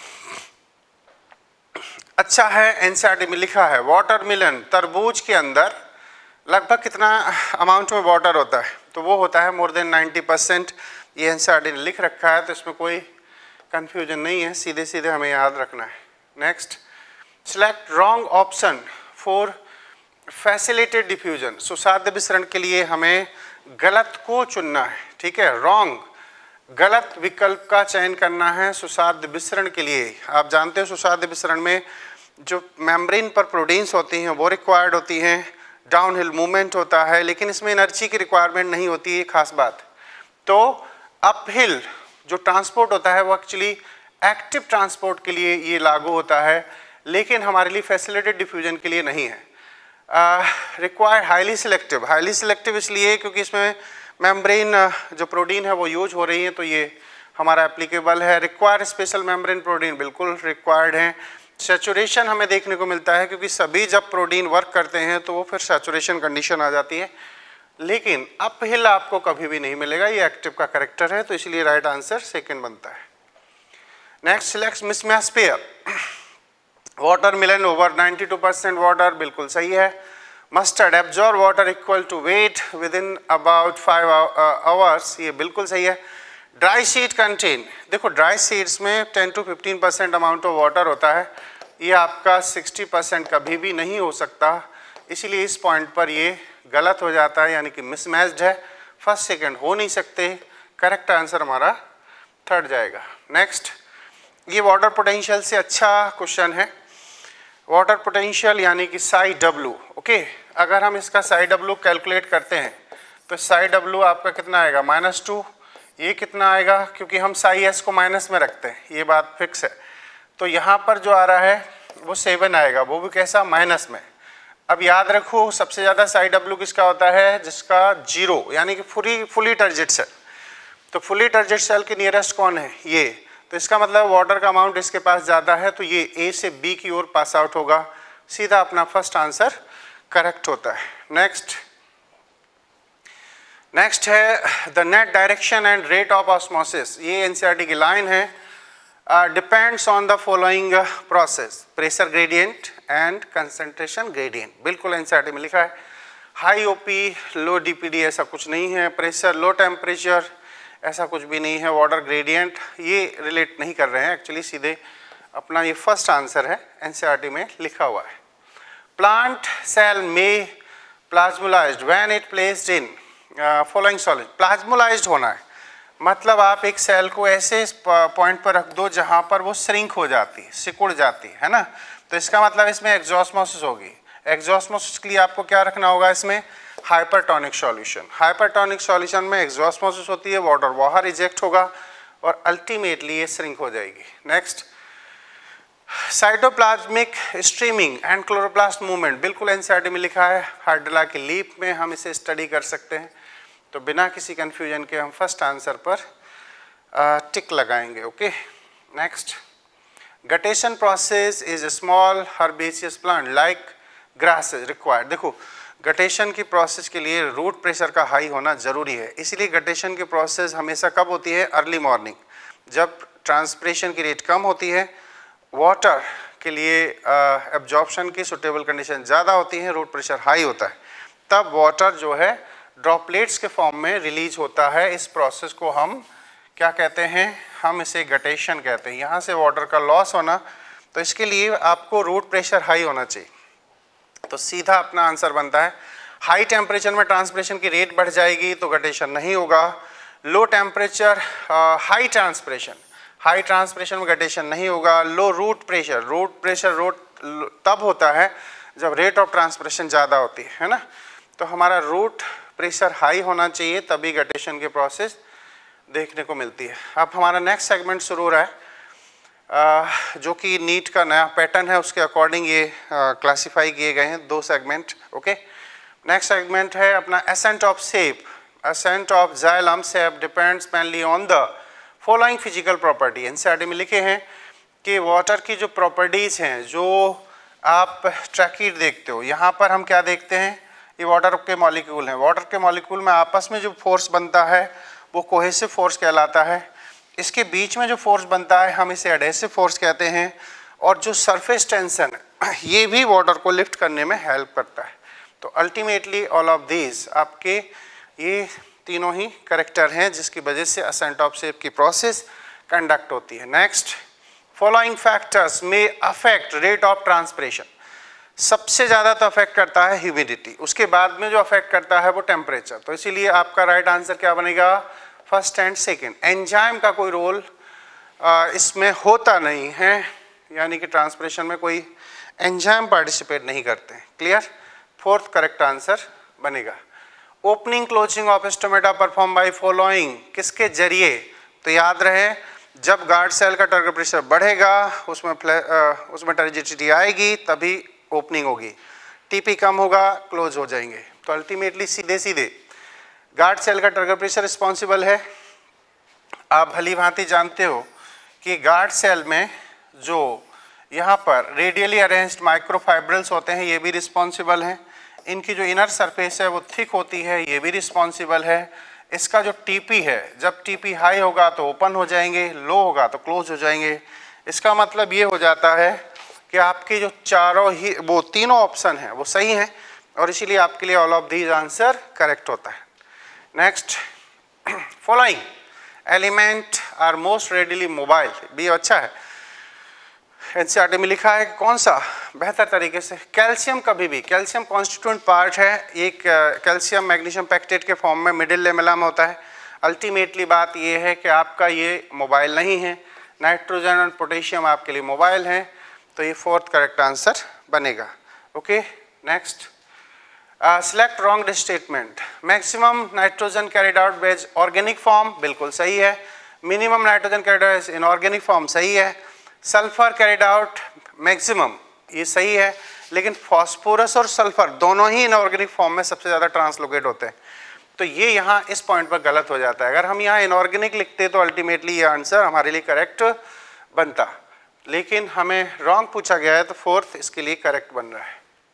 A: अच्छा है एनसीईआरटी में लिखा है वाटरमेलन तरबूज के अंदर लगभग कितना अमाउंट में वाटर होता है? तो वो होता है मोर देन 90%। ये एनसीईआरटी ने लिख रखा है, तो इसमें कोई कंफ्यूजन नहीं है, सीधे सीधे हमें याद रखना है। Next, select wrong option for facilitated diffusion. सुसाध्य विसरण के लिए हमें गलत को चुनना है, ठीक है, रॉन्ग गलत विकल्प का चयन करना है सुसाध्य विसरण के लिए। आप जानते हो सुसाध्य विसरण में जो मेम्ब्रेन पर प्रोटीन्स होती हैं वो रिक्वायर्ड होती हैं, डाउनहिल मूवमेंट होता है, लेकिन इसमें एनर्जी की रिक्वायरमेंट नहीं होती है, खास बात। तो अपहिल जो ट्रांसपोर्ट होता है वो एक्चुअली एक्टिव ट्रांसपोर्ट के लिए ये लागू होता है, लेकिन हमारे लिए फैसिलिटेड डिफ्यूजन के लिए नहीं है। रिक्वायर्ड हाईली सिलेक्टिव इसलिए क्योंकि इसमें मेम्ब्रेन जो प्रोटीन है वो यूज हो रही है, तो ये हमारा एप्लीकेबल है। रिक्वायर्ड स्पेशल मेम्ब्रेन प्रोटीन बिल्कुल रिक्वायर्ड है। सैचुरेशन हमें देखने को मिलता है क्योंकि सभी जब प्रोटीन वर्क करते हैं तो वो फिर सैचुरेशन कंडीशन आ जाती है, लेकिन अपहिल आपको कभी भी नहीं मिलेगा, ये एक्टिव का करेक्टर है, तो इसलिए राइट आंसर सेकंड बनता है। Next, select mismatch pair. Watermelon over 92% water, बिल्कुल सही है। Mustard absorb water equal to weight within about 5 hours, ये बिल्कुल सही है। ड्राई सीड कंटेन, देखो ड्राई सीड्स में 10 to 15% अमाउंट ऑफ वाटर होता है, ये आपका 60% कभी भी नहीं हो सकता, इसीलिए इस पॉइंट पर ये गलत हो जाता है, यानी कि मिसमैच्ड है, फर्स्ट सेकंड हो नहीं सकते। करेक्ट आंसर हमारा थर्ड जाएगा। नेक्स्ट, ये वाटर पोटेंशियल से अच्छा क्वेश्चन है। वाटर पोटेंशियल यानी कि साई डब्लू, ओके, अगर हम इसका साई डब्लू कैलकुलेट करते हैं तो साई डब्लू आपका कितना आएगा? -2। ये कितना आएगा? क्योंकि हम साई एस को माइनस में रखते हैं, ये बात फिक्स है, तो यहाँ पर जो आ रहा है वो 7 आएगा, वो भी कैसा? माइनस में। अब याद रखो सबसे ज़्यादा साई डब्लू किसका होता है? जिसका 0 यानी कि फुली टर्जिट सेल। तो फुली टर्जिट सेल के नियरेस्ट कौन है? ये, तो इसका मतलब वाटर का अमाउंट इसके पास ज़्यादा है, तो ये ए से बी की ओर पास आउट होगा, सीधा अपना फर्स्ट आंसर करेक्ट होता है। नेक्स्ट है the net direction and rate of osmosis, ये एनसीईआरटी की लाइन है। Depends on the following process, pressure gradient and concentration gradient, बिल्कुल एनसीईआरटी में लिखा है। हाई ओपी लो डीपीडी ऐसा कुछ नहीं है, प्रेशर लो टेम्परेचर ऐसा कुछ भी नहीं है, वाटर ग्रेडियंट ये रिलेट नहीं कर रहे हैं एक्चुअली, सीधे अपना ये फर्स्ट आंसर है एनसीईआरटी में लिखा हुआ है। प्लांट सेल में plasmolysed when it placed in following solid. Plasmolysed होना है मतलब आप एक सेल को ऐसे पॉइंट पर रख दो जहां पर वो श्रिंक हो जाती है, सिकुड़ जाती है ना। तो इसका मतलब इसमें एक्सॉस्मोसिस होगी। एक्सॉस्मोसिस के लिए आपको क्या रखना होगा इसमें, हाइपरटोनिक सॉल्यूशन। हाइपरटोनिक सॉल्यूशन में एक्सॉस्मोसिस होती है, वाटर बाहर रिजेक्ट होगा और अल्टीमेटली ये श्रिंक हो जाएगी। Next, cytoplasmic streaming and chloroplast movement, बिल्कुल एनसीईआरटी में लिखा है, हाइड्रोला की लीप में हम इसे स्टडी कर सकते हैं। तो बिना किसी कंफ्यूजन के हम फर्स्ट आंसर पर टिक लगाएंगे। Okay, next, guttation process is a small herbaceous plant like grasses required. देखो, गटेशन की प्रोसेस के लिए रूट प्रेशर का हाई होना ज़रूरी है, इसलिए गटेशन की प्रोसेस हमेशा कब होती है, अर्ली मॉर्निंग, जब ट्रांसपिरेशन की रेट कम होती है, वाटर के लिए एब्जॉर्प्शन की सुटेबल कंडीशन ज़्यादा होती है, रूट प्रेशर हाई होता है, तब वाटर जो है ड्रॉपलेट्स के फॉर्म में रिलीज होता है। इस प्रोसेस को हम क्या कहते हैं, हम इसे गटेशन कहते हैं। यहाँ से वाटर का लॉस होना, तो इसके लिए आपको रूट प्रेशर हाई होना चाहिए। तो सीधा अपना आंसर बनता है, हाई टेम्परेचर में ट्रांसपिरेशन की रेट बढ़ जाएगी तो गटेशन नहीं होगा। लो टेम्परेचर हाई ट्रांसपिरेशन में गटेशन नहीं होगा। लो रूट प्रेशर तब होता है जब रेट ऑफ ट्रांसपिरेशन ज़्यादा होती है ना। तो हमारा रूट प्रेशर हाई होना चाहिए, तभी गटेशन की प्रोसेस देखने को मिलती है। अब हमारा नेक्स्ट सेगमेंट शुरू हो रहा है, जो कि नीट का नया पैटर्न है, उसके अकॉर्डिंग ये क्लासीफाई किए गए हैं 2 सेगमेंट। ओके, नेक्स्ट सेगमेंट है अपना ascent of sap. Ascent of xylem sap depends mainly on the following physical property. NCERT में लिखे हैं कि वाटर की जो प्रॉपर्टीज़ हैं, जो आप ट्रैकीड देखते हो, यहाँ पर हम क्या देखते हैं, ये वाटर के मॉलिक्यूल हैं। वाटर के मॉलिक्यूल में आपस में जो फोर्स बनता है वो कोहेसिव फोर्स कहलाता है। इसके बीच में जो फोर्स बनता है हम इसे एडहेसिव फोर्स कहते हैं। और जो सरफेस टेंशन है ये भी वाटर को लिफ्ट करने में हेल्प करता है। तो अल्टीमेटली ऑल ऑफ दीज आपके ये तीनों ही करेक्टर हैं, जिसकी वजह से असेंट ऑफ शेप की प्रोसेस कंडक्ट होती है। नेक्स्ट, फॉलोइंग फैक्टर्स में अफेक्ट रेट ऑफ ट्रांसपिरेशन। सबसे ज़्यादा तो अफेक्ट करता है ह्यूमिडिटी, उसके बाद में जो अफेक्ट करता है वो टेम्परेचर। तो इसीलिए आपका राइट आंसर क्या बनेगा, फर्स्ट एंड सेकंड। एंजाइम का कोई रोल इसमें होता नहीं है, यानी कि ट्रांसपिरेशन में कोई एंजाइम पार्टिसिपेट नहीं करते हैं। क्लियर, फोर्थ करेक्ट आंसर बनेगा। Opening closing of stomata perform by following, किसके जरिए, तो याद रहे जब गार्ड सेल का टारगेट प्रेशर बढ़ेगा उसमें टर्जिडिटी आएगी, तभी ओपनिंग होगी। टीपी कम होगा, क्लोज हो जाएंगे। तो अल्टीमेटली सीधे गार्ड सेल का टारगेट प्रेशर रिस्पॉन्सिबल है। आप भली भांति जानते हो कि गार्ड सेल में जो यहाँ पर रेडियली अरेंज्ड माइक्रोफाइब्रिल्स होते हैं ये भी रिस्पॉन्सिबल हैं। इनकी जो इनर सरफेस है वो थिक होती है, ये भी रिस्पॉन्सिबल है। इसका जो टीपी है, जब टीपी हाई होगा तो ओपन हो जाएंगे, लो होगा तो क्लोज हो जाएंगे। इसका मतलब ये हो जाता है कि आपके जो तीनों ऑप्शन हैं वो सही हैं, और इसीलिए आपके लिए all of these answer correct होता है। Next, following element are most readily mobile, भी अच्छा है। एनसीईआरटी में लिखा है कि कौन सा बेहतर तरीके से, कैल्शियम कभी भी, कैल्शियम कॉन्स्टिट्यूएंट पार्ट है, एक कैल्शियम मैग्नीशियम पैक्टेट के फॉर्म में मिडिल लेमेला में होता है। अल्टीमेटली बात ये है कि आपका ये मोबाइल नहीं है, नाइट्रोजन और पोटेशियम आपके लिए मोबाइल हैं, तो ये फोर्थ करेक्ट आंसर बनेगा। Okay, next, select wrong statement. Maximum nitrogen carried out base organic form, बिल्कुल सही है। Minimum nitrogen carried out inorganic form, सही है। सल्फर कैरिड आउट मैक्सिमम, ये सही है, लेकिन फास्फोरस और सल्फर दोनों ही इनऑर्गेनिक फॉर्म में सबसे ज़्यादा ट्रांसलोकेट होते हैं। तो ये यहाँ इस पॉइंट पर गलत हो जाता है। अगर हम यहाँ इनऑर्गेनिक लिखते तो अल्टीमेटली ये आंसर हमारे लिए करेक्ट बनता, लेकिन हमें रॉन्ग पूछा गया है तो फोर्थ इसके लिए करेक्ट बन रहा है।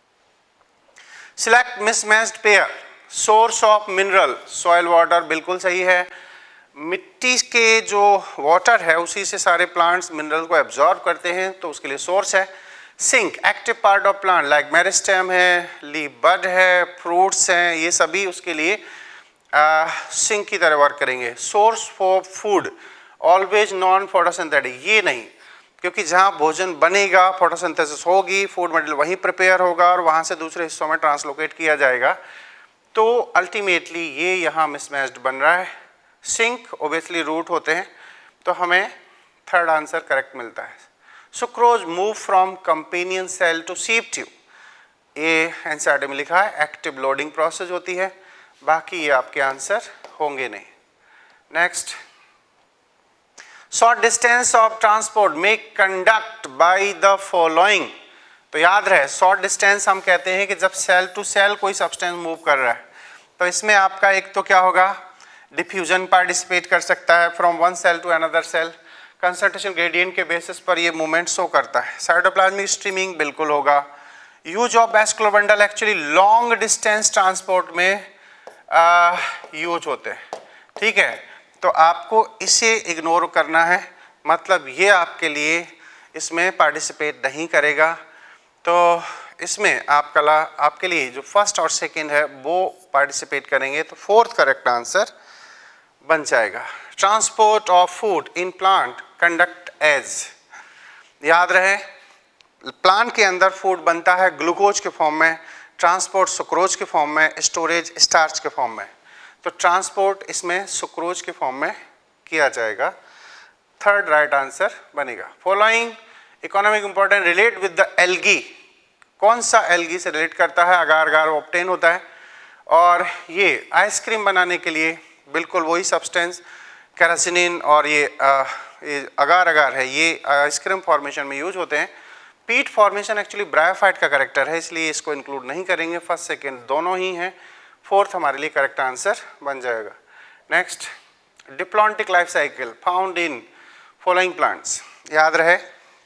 A: Select mismatched pair, source of mineral, soil water, बिल्कुल सही है। मिट्टी के जो वाटर है उसी से सारे प्लांट्स मिनरल को एब्जॉर्ब करते हैं, तो उसके लिए सोर्स है। Sink, active part of plant like meristem है, लीफ बड है, फ्रूट्स हैं, ये सभी उसके लिए सिंक की तरह वर्क करेंगे। Source for food, always non photosynthetic, ये नहीं, क्योंकि जहाँ भोजन बनेगा फोटोसिंथेसिस होगी, फूड मटेरियल वहीं प्रिपेयर होगा और वहाँ से दूसरे हिस्सों में ट्रांसलोकेट किया जाएगा। तो अल्टीमेटली ये यहाँ मिसमैच्ड बन रहा है। सिंक ओबियसली रूट होते हैं, तो हमें थर्ड आंसर करेक्ट मिलता है। Sucrose move from companion cell to sieve tube, ये एनसीईआरटी में लिखा है, एक्टिव लोडिंग प्रोसेस होती है, बाकी ये आपके आंसर होंगे नहीं। Next, short distance of transport में कंडक्ट बाय द फॉलोइंग। तो याद रहे शॉर्ट डिस्टेंस हम कहते हैं कि जब सेल टू सेल कोई सब्सटेंस मूव कर रहा है, तो इसमें आपका एक तो क्या होगा, डिफ्यूजन पार्टिसिपेट कर सकता है from one cell to another cell, concentration gradient के बेसिस पर ये मूवमेंट शो करता है। साइटोप्लाज्मिक स्ट्रीमिंग बिल्कुल होगा। Use of vascular bundle actually long distance transport में यूज होते हैं, ठीक है, तो आपको इसे इग्नोर करना है, मतलब ये आपके लिए इसमें पार्टिसिपेट नहीं करेगा। तो इसमें आपके लिए जो फर्स्ट और सेकंड है वो पार्टिसिपेट करेंगे, तो फोर्थ करेक्ट आंसर बन जाएगा। Transport of food in plant conduct as, याद रहे प्लांट के अंदर फूड बनता है ग्लूकोज के फॉर्म में, ट्रांसपोर्ट सुक्रोज के फॉर्म में, स्टोरेज स्टार्च के फॉर्म में, तो ट्रांसपोर्ट इसमें सुक्रोज के फॉर्म में किया जाएगा। थर्ड राइट आंसर बनेगा। Following economic important relate with the algae, कौन सा एल्गी से रिलेट करता है, अगार अगार ऑब्टेन होता है, और ये आइसक्रीम बनाने के लिए बिल्कुल वही सब्सटेंस कैरासिनिन और ये अगार अगार है, ये आइसक्रीम फॉर्मेशन में यूज होते हैं। पीट फॉर्मेशन एक्चुअली ब्रायोफाइट का करेक्टर है, इसलिए इसको इंक्लूड नहीं करेंगे, फर्स्ट सेकेंड दोनों ही हैं, फोर्थ हमारे लिए करेक्ट आंसर बन जाएगा। Next, diplontic life cycle found in following plants, याद रहे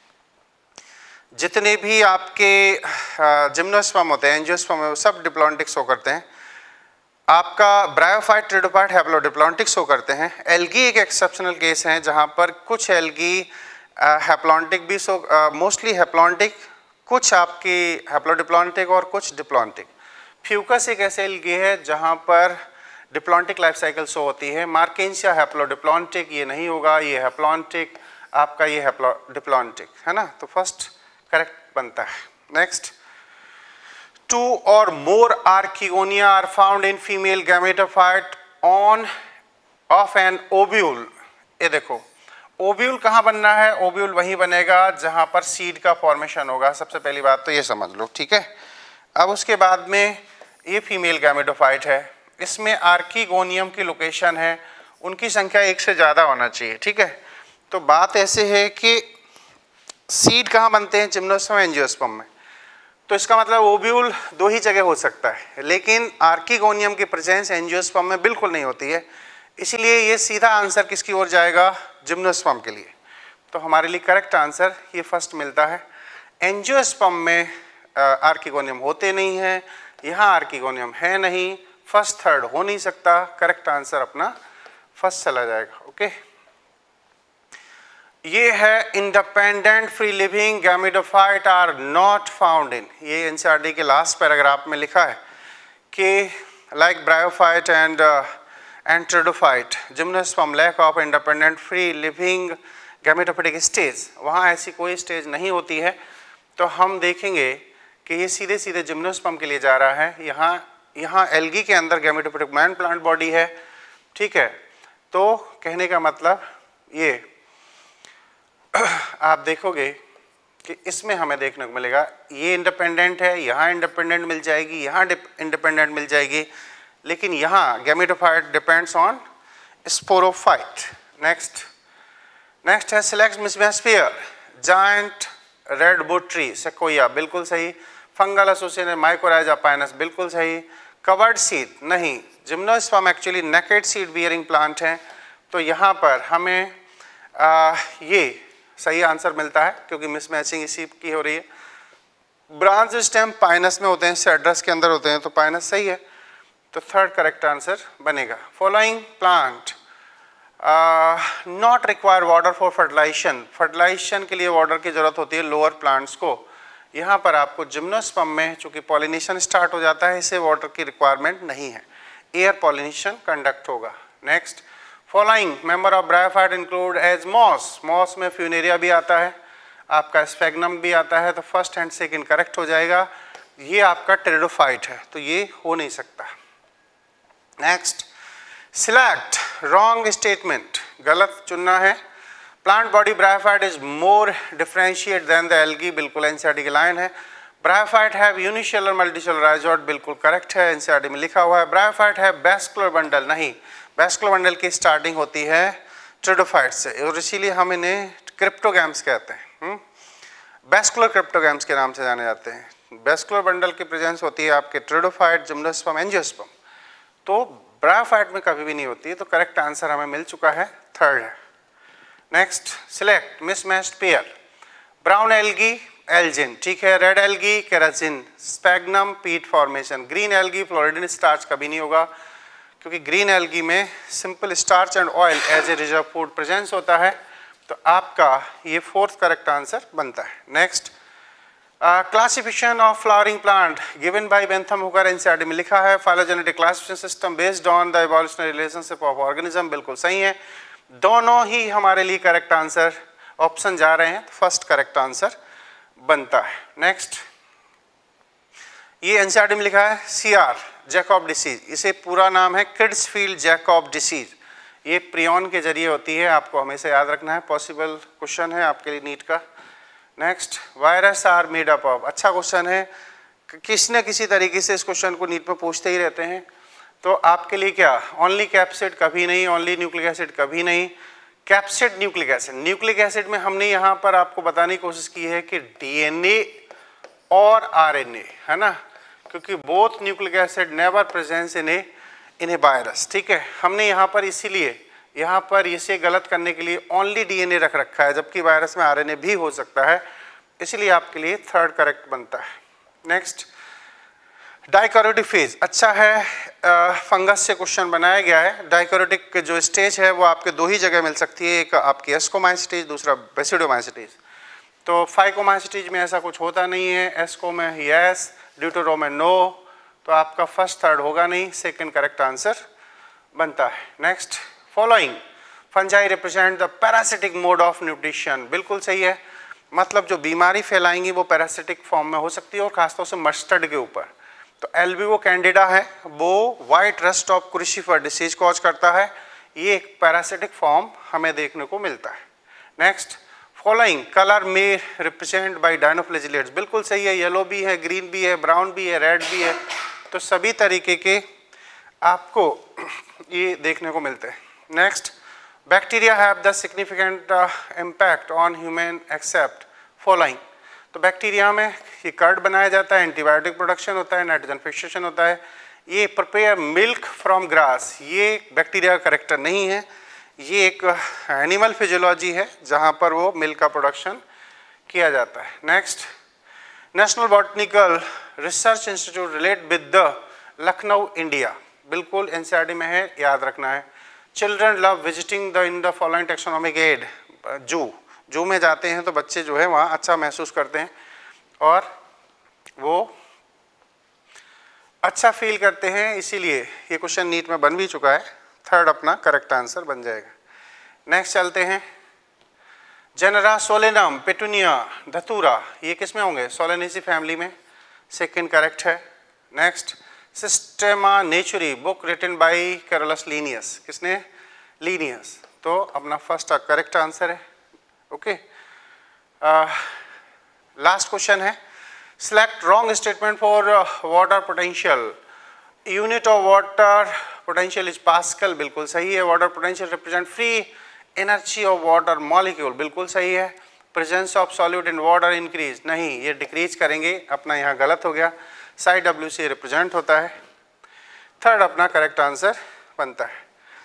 A: जितने भी आपके जिम्नोस्पर्म होते हैं, एंजियोस्पर्म है, वो सब डिप्लॉन्टिक शो करते हैं। आपका ब्रायोफाइट, ट्रिडोफाइट, हैप्लोडिप्लॉन्टिक शो करते हैं। एल्गी एक एक्सेप्शनल केस है जहाँ पर कुछ एल्गी हैप्लॉन्टिक भी शो, मोस्टली हैप्लॉन्टिक, कुछ आपकी हैप्लोडिप्लॉन्टिक और कुछ डिप्लॉन्टिक। फ्यूकस एक ऐसे एल्गी है जहाँ पर डिप्लॉन्टिक लाइफ साइकिल शो होती है। मार्केंशिया हैप्लोडिप्लॉन्टिक, ये नहीं होगा, ये हैप्लॉन्टिक, आपका ये हैप्लोडिप्लॉन्टिक है ना, तो फर्स्ट करेक्ट बनता है। Next, 2 or more archegonia are found in female gametophyte on of an ovule। ये देखो ओव्यूल कहाँ बनना है, ओव्यूल वहीं बनेगा जहाँ पर सीड का फॉर्मेशन होगा, सबसे पहली बात तो ये समझ लो, ठीक है। अब उसके बाद में ये फीमेल गैमेटोफाइट है, इसमें आर्कीगोनियम की लोकेशन है, उनकी संख्या 1 से ज़्यादा होना चाहिए, ठीक है। तो बात ऐसे है कि सीड कहाँ बनते हैं, जिम्नोस्पर्म एंजियोस्पर्म में, तो इसका मतलब ओव्यूल 2 ही जगह हो सकता है, लेकिन आर्कीगोनियम की प्रेजेंस एंजियोस्पर्म में बिल्कुल नहीं होती है, इसीलिए ये सीधा आंसर किसकी ओर जाएगा, जिम्नोस्पर्म के लिए। तो हमारे लिए करेक्ट आंसर ये फर्स्ट मिलता है। एंजियोस्पर्म में आर्कीगोनियम होते नहीं हैं, यहाँ आर्कीगोनियम है नहीं, फर्स्ट थर्ड हो नहीं सकता, करेक्ट आंसर अपना फर्स्ट चला जाएगा। ओके, ये है independent free living gametophyte are not found in, ये एनसीईआरटी के लास्ट पैराग्राफ में लिखा है कि like bryophyte and pteridophyte gymnosperm lack of independent free living gametophytic stage, वहाँ ऐसी कोई स्टेज नहीं होती है। तो हम देखेंगे कि ये सीधे सीधे जिम्नोस्पर्म के लिए जा रहा है, यहाँ एल्गी के अंदर गैमेटोफाइटिक मैन प्लांट बॉडी है, ठीक है। तो कहने का मतलब ये आप देखोगे कि इसमें हमें देखने को मिलेगा ये इंडिपेंडेंट है, यहाँ इंडिपेंडेंट मिल जाएगी, यहाँ इंडिपेंडेंट मिल जाएगी, लेकिन यहाँ gametophyte depends on sporophyte. Next है select mismatch pair giant redwood tree, sequoia बिल्कुल सही, फंगल एसोसिएटेड माइकोराइजा पाइनस बिल्कुल सही, कवर्ड सीड नहीं, gymnosperm actually naked seed bearing plant हैं, तो यहाँ पर हमें ये सही आंसर मिलता है क्योंकि मिसमैचिंग इसी की हो रही है। ब्रांच स्टेम पाइनस में होते हैं, सेड्रस के अंदर होते हैं, तो पाइनस सही है, तो थर्ड करेक्ट आंसर बनेगा। Following plant not require water for fertilization, fertilization के लिए वाटर की जरूरत होती है लोअर प्लांट्स को, यहाँ पर आपको जिम्नोस्पर्म में चूँकि पॉलिनेशन स्टार्ट हो जाता है, इसे वाटर की रिक्वायरमेंट नहीं है, एयर पॉलिनेशन कंडक्ट होगा। Next, following member of bryophyte include as moss, moss में फ्यूनेरिया भी आता है, आपका स्फेग्नम भी आता है, तो फर्स्ट एंड सेकंड करेक्ट हो जाएगा। ये आपका टेरिडोफाइट है, तो ये हो नहीं सकता। नेक्स्ट, सिलेक्ट रॉन्ग स्टेटमेंट, गलत चुनना है। Plant body bryophyte is more differentiate than the algae, बिल्कुल एनसीईआरटी की लाइन है। Bryophyte have unicellular multicellular rhizoid, बिल्कुल करेक्ट है, एनसीईआरटी में लिखा हुआ है। ब्रायोफाइट है वेस्कुलर बंडल, नहीं, वेस्कुलर बंडल की स्टार्टिंग होती है टेरिडोफाइट से, और इसीलिए हम इन्हें क्रिप्टोगैम्स कहते हैं। वेस्कुलर क्रिप्टोगैम्स के नाम से जाने जाते हैं। वेस्कुलर बंडल की प्रेजेंस होती है आपके टेरिडोफाइट, जिम्नोस्पर्म, एंजियोस्पर्म, तो ब्रायोफाइट में कभी भी नहीं होती है। तो करेक्ट आंसर हमें मिल चुका है, थर्ड है। Next, select mismatched pair, brown algae algin, ठीक है, red algae carrageenan, sphagnum peat formation, green algae floridean starch कभी नहीं होगा, क्योंकि ग्रीन एल्गी में simple starch and oil as a reserve food presence होता है। तो आपका ये फोर्थ करेक्ट आंसर बनता है। Next, classification of flowering plant given by Bentham Hooker, NCERT में लिखा है। Phylogenetic classification system based on the evolutionary relationship of organism, बिल्कुल सही है। दोनों ही हमारे लिए करेक्ट आंसर ऑप्शन जा रहे हैं, तो फर्स्ट करेक्ट आंसर बनता है। नेक्स्ट, ये एनसीईआरटी में लिखा है सीआर जैकब डिसीज, इसे पूरा नाम है क्रिड्सफील्ड जैकब डिसीज, ये प्रियन के जरिए होती है, आपको हमेशा याद रखना है, पॉसिबल क्वेश्चन है आपके लिए नीट का। Next, virus are made up of, अच्छा क्वेश्चन है, किसी न किसी तरीके से इस क्वेश्चन को नीट में पूछते ही रहते हैं। तो आपके लिए क्या, ओनली कैप्सिड कभी नहीं, ओनली न्यूक्लिक एसिड कभी नहीं, capsid nucleic acid. Nucleic acid में हमने यहाँ पर आपको बताने की कोशिश की है कि डीएनए और आरएनए, है ना, क्योंकि both nucleic acid never presence in a virus, ठीक है। हमने यहाँ पर इसीलिए यहाँ पर इसे गलत करने के लिए ओनली डीएनए रख रखा है, जबकि वायरस में आरएनए भी हो सकता है, इसलिए आपके लिए थर्ड करेक्ट बनता है। नेक्स्ट, डाइकोरिटिक फेज, अच्छा है, फंगस से क्वेश्चन बनाया गया है। डाइकोरिटिक जो स्टेज है वो आपके दो ही जगह मिल सकती है, एक आपकी एस्कोमाइसिटीज, दूसरा बेसिडोमाइसिटीज। तो फाइकोमाइसिटीज में ऐसा कुछ होता नहीं है, एस्को में यस, ड्यूटेरो में नो, तो आपका फर्स्ट थर्ड होगा नहीं, सेकंड करेक्ट आंसर बनता है। Next, following fungi represent the parasitic mode of nutrition, बिल्कुल सही है, मतलब जो बीमारी फैलाएंगी वो पैरासिटिक फॉर्म में हो सकती है, और खासतौर से मस्टर्ड के ऊपर। तो एल्बिगो कैंडिडा है, वो white rust of crucifer disease cause करता है, ये एक पैरासिटिक फॉर्म हमें देखने को मिलता है। नेक्स्ट, फॉलोइंग कलर में रिप्रेजेंट बाय डायनोफ्लैजिलेट्स, बिल्कुल सही है, येलो भी है, ग्रीन भी है, ब्राउन भी है, रेड भी है, तो सभी तरीके के आपको ये देखने को मिलते हैं। Next, bacteria have the significant impact on human except following, तो बैक्टीरिया में ये कर्ड बनाया जाता है, एंटीबायोटिक प्रोडक्शन होता है, नाइट्रोजन फिक्सेशन होता है, ये प्रिपेयर मिल्क फ्रॉम ग्रास, ये बैक्टीरिया का करेक्टर नहीं है, ये एक एनिमल फिजियोलॉजी है जहाँ पर वो मिल्क का प्रोडक्शन किया जाता है। Next, national botanical research institute relate with the Lucknow India, बिल्कुल एनसीईआरटी में है, याद रखना है। Children love visiting the in the following taxonomic aid, zoo में जाते हैं तो बच्चे जो है वहाँ अच्छा महसूस करते हैं और वो अच्छा फील करते हैं, इसीलिए ये क्वेश्चन नीट में बन भी चुका है, थर्ड अपना करेक्ट आंसर बन जाएगा। नेक्स्ट चलते हैं, जेनरा सोलेनम, पेटूनिया, धतूरा, ये किस में होंगे, सोलेनेसी फैमिली में, सेकंड करेक्ट है। Next, Systema Naturae, book written by Carolus Linnaeus, किसने, लीनियस, तो अपना फर्स्ट करेक्ट आंसर है। ओके, लास्ट क्वेश्चन है, select wrong statement for water potential, unit of water potential is pascal, बिल्कुल सही है। Water potential represent free energy of water molecule, बिल्कुल सही है। Presence of solute in water increase, नहीं, ये डिक्रीज करेंगे, अपना यहाँ गलत हो गया, साई डब्ल्यू से रिप्रेजेंट होता है, थर्ड अपना करेक्ट आंसर बनता है।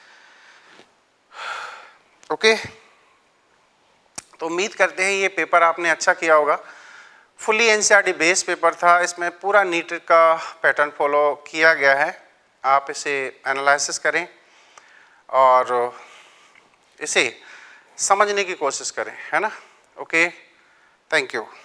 A: ओके, तो उम्मीद करते हैं ये पेपर आपने अच्छा किया होगा। फुली एनसीईआरटी बेस पेपर था, इसमें पूरा नीट का पैटर्न फॉलो किया गया है, आप इसे एनालिसिस करें और इसे समझने की कोशिश करें, है ना। Okay, thank you.